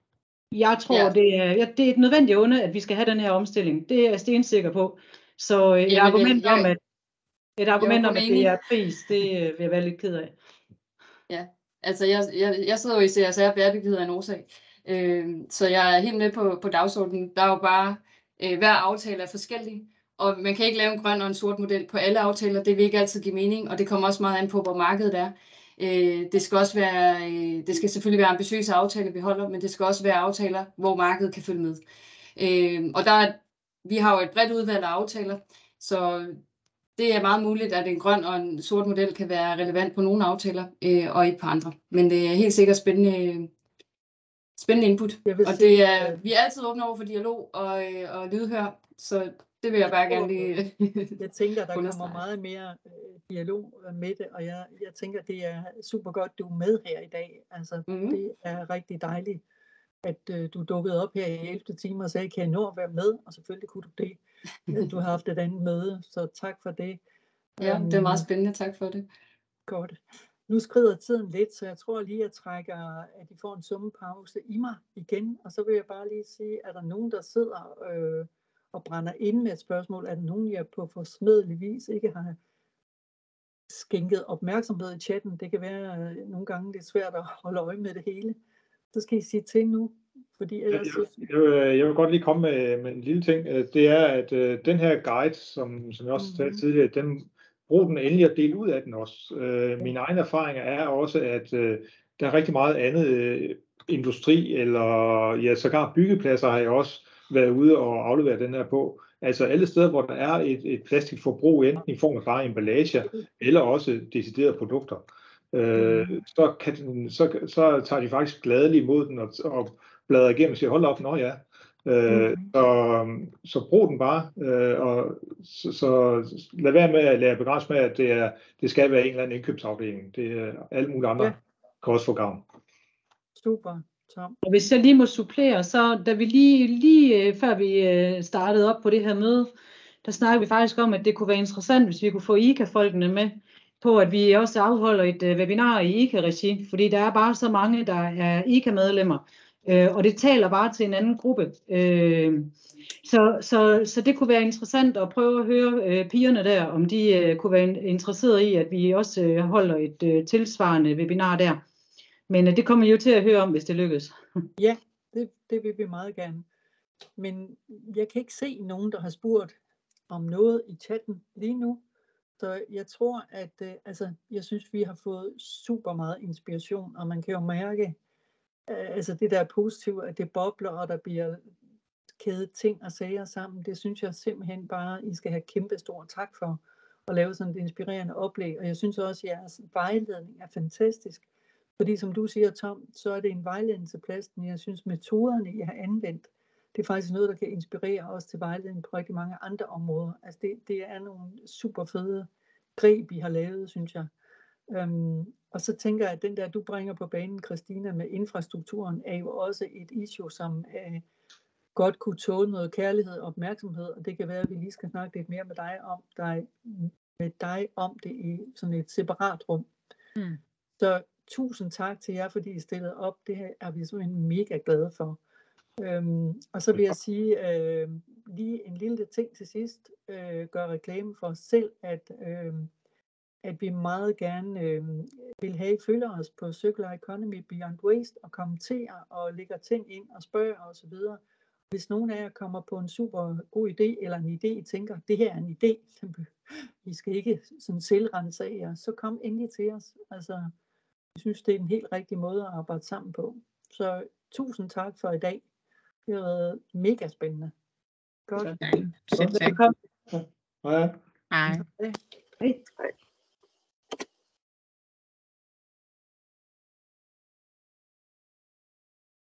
jeg tror, ja. det, er, ja, det er et nødvendigt onde, at vi skal have den her omstilling. Det er jeg stensikker på. Så øh, et Jamen, argument jeg, om, at, et argument om, at det er pris, det øh, vil jeg være lidt ked af. Ja, altså jeg, jeg, jeg sidder jo i C S R bæredygtighed af en årsag. Øh, så jeg er helt med på, på dagsordenen. Der er jo bare, øh, hver aftale er forskellig. Og man kan ikke lave en grøn og en sort model på alle aftaler. Det vil ikke altid give mening, og det kommer også meget an på, hvor markedet er. Øh, det skal også være, øh, det skal selvfølgelig være ambitiøse aftaler, vi holder, men det skal også være aftaler, hvor markedet kan følge med. Øh, og der er, vi har jo et bredt udvalg af aftaler, så det er meget muligt, at en grøn og en sort model kan være relevant på nogle aftaler, øh, og ikke på andre. Men det er helt sikkert spændende, spændende input. Og det er, vi er altid åbne over for dialog og, og lydhør, så det vil jeg bare gerne lige Jeg tænker, der kommer meget mere øh, dialog med det, og jeg, jeg tænker, det er super godt, du er med her i dag. Altså, mm. det er rigtig dejligt, at øh, du dukkede op her i ellevte time og sagde, kan jeg nå at være med? Og selvfølgelig kunne du det. Du har haft et andet møde, så tak for det. Ja, det er meget spændende. Tak for det. Godt. Nu skrider tiden lidt, så jeg tror lige, at jeg trækker, at I får en summepause i mig igen. Og så vil jeg bare lige sige, er der nogen, der sidder øh, og brænder ind med et spørgsmål? Er der nogen, jeg på forsmedelig vis ikke har skænket opmærksomhed i chatten. Det kan være øh, nogle gange lidt svært at holde øje med det hele. Så skal I sige til nu, fordi ellers... Jeg, jeg, jeg, jeg vil godt lige komme med, med en lille ting. Det er, at øh, den her guide, som, som jeg også sagde mm-hmm. tidligere, den, brug den endelig at dele ud af den også. Øh, mine egne erfaringer er også, at øh, der er rigtig meget andet øh, industri, eller ja, sågar byggepladser har jeg også været ude og aflevere den her på. Altså alle steder, hvor der er et, et plastikforbrug, enten i form af bare emballage, eller også deciderede produkter, øh, mm. så, kan den, så, så tager de faktisk gladeligt imod den og, og bladrer igennem og siger, hold op, nå ja. Øh, mm. så, så brug den bare, øh, og så, så lad være med at lære begrænse med, at det, er, det skal være en eller anden indkøbsafdeling. Det er alle mulige andre, ja. Kan også få gavn. Super. Tom. Og hvis jeg lige må supplere, så da vi lige, lige før vi startede op på det her møde, der snakkede vi faktisk om, at det kunne være interessant, hvis vi kunne få I C A-folkene med på, at vi også afholder et webinar i I C A-regi, fordi der er bare så mange, der er I C A-medlemmer, og det taler bare til en anden gruppe. Så, så, så det kunne være interessant at prøve at høre pigerne der, om de kunne være interesseret i, at vi også holder et tilsvarende webinar der. Men det kommer I jo til at høre om, hvis det lykkes. Ja, det, det vil vi meget gerne. Men jeg kan ikke se nogen, der har spurgt om noget i chatten lige nu. Så jeg tror, at øh, altså, jeg synes, vi har fået super meget inspiration, og man kan jo mærke, øh, altså det der er positivt, at det bobler, og der bliver kædet ting og sager sammen. Det synes jeg simpelthen bare, I skal have kæmpe stor tak for at lave sådan et inspirerende oplæg. Og jeg synes også, at jeres vejledning er fantastisk. Fordi som du siger, Tom, så er det en vejledning til plasten. Jeg synes, metoderne, I har anvendt, det er faktisk noget, der kan inspirere os til vejledning på rigtig mange andre områder. Altså det, det er nogle super fede greb, I har lavet, synes jeg. Øhm, og så tænker jeg, at den der, du bringer på banen, Christina, med infrastrukturen, er jo også et issue, som øh, godt kunne tåle noget kærlighed og opmærksomhed. Og det kan være, at vi lige skal snakke lidt mere med dig om, dig, med dig om det i sådan et separat rum. Mm. Så tusind tak til jer, fordi I stillede op. Det her er vi simpelthen mega glade for. Øhm, og så vil jeg sige øh, lige en lille ting til sidst. Øh, gøre reklame for os selv, at, øh, at vi meget gerne øh, vil have, følge os på Circular Economy Beyond Waste og kommentere og lægger ting ind og spørger og så videre. Hvis nogen af jer kommer på en super god idé, eller en idé, I tænker, det her er en idé, I skal ikke sådan selvrense af jer, så kom endelig til os. Altså, jeg synes, det er en helt rigtig måde at arbejde sammen på. Så tusind tak for i dag. Det har været mega spændende. Godt. Selv tak. Hej. Hej. Hej.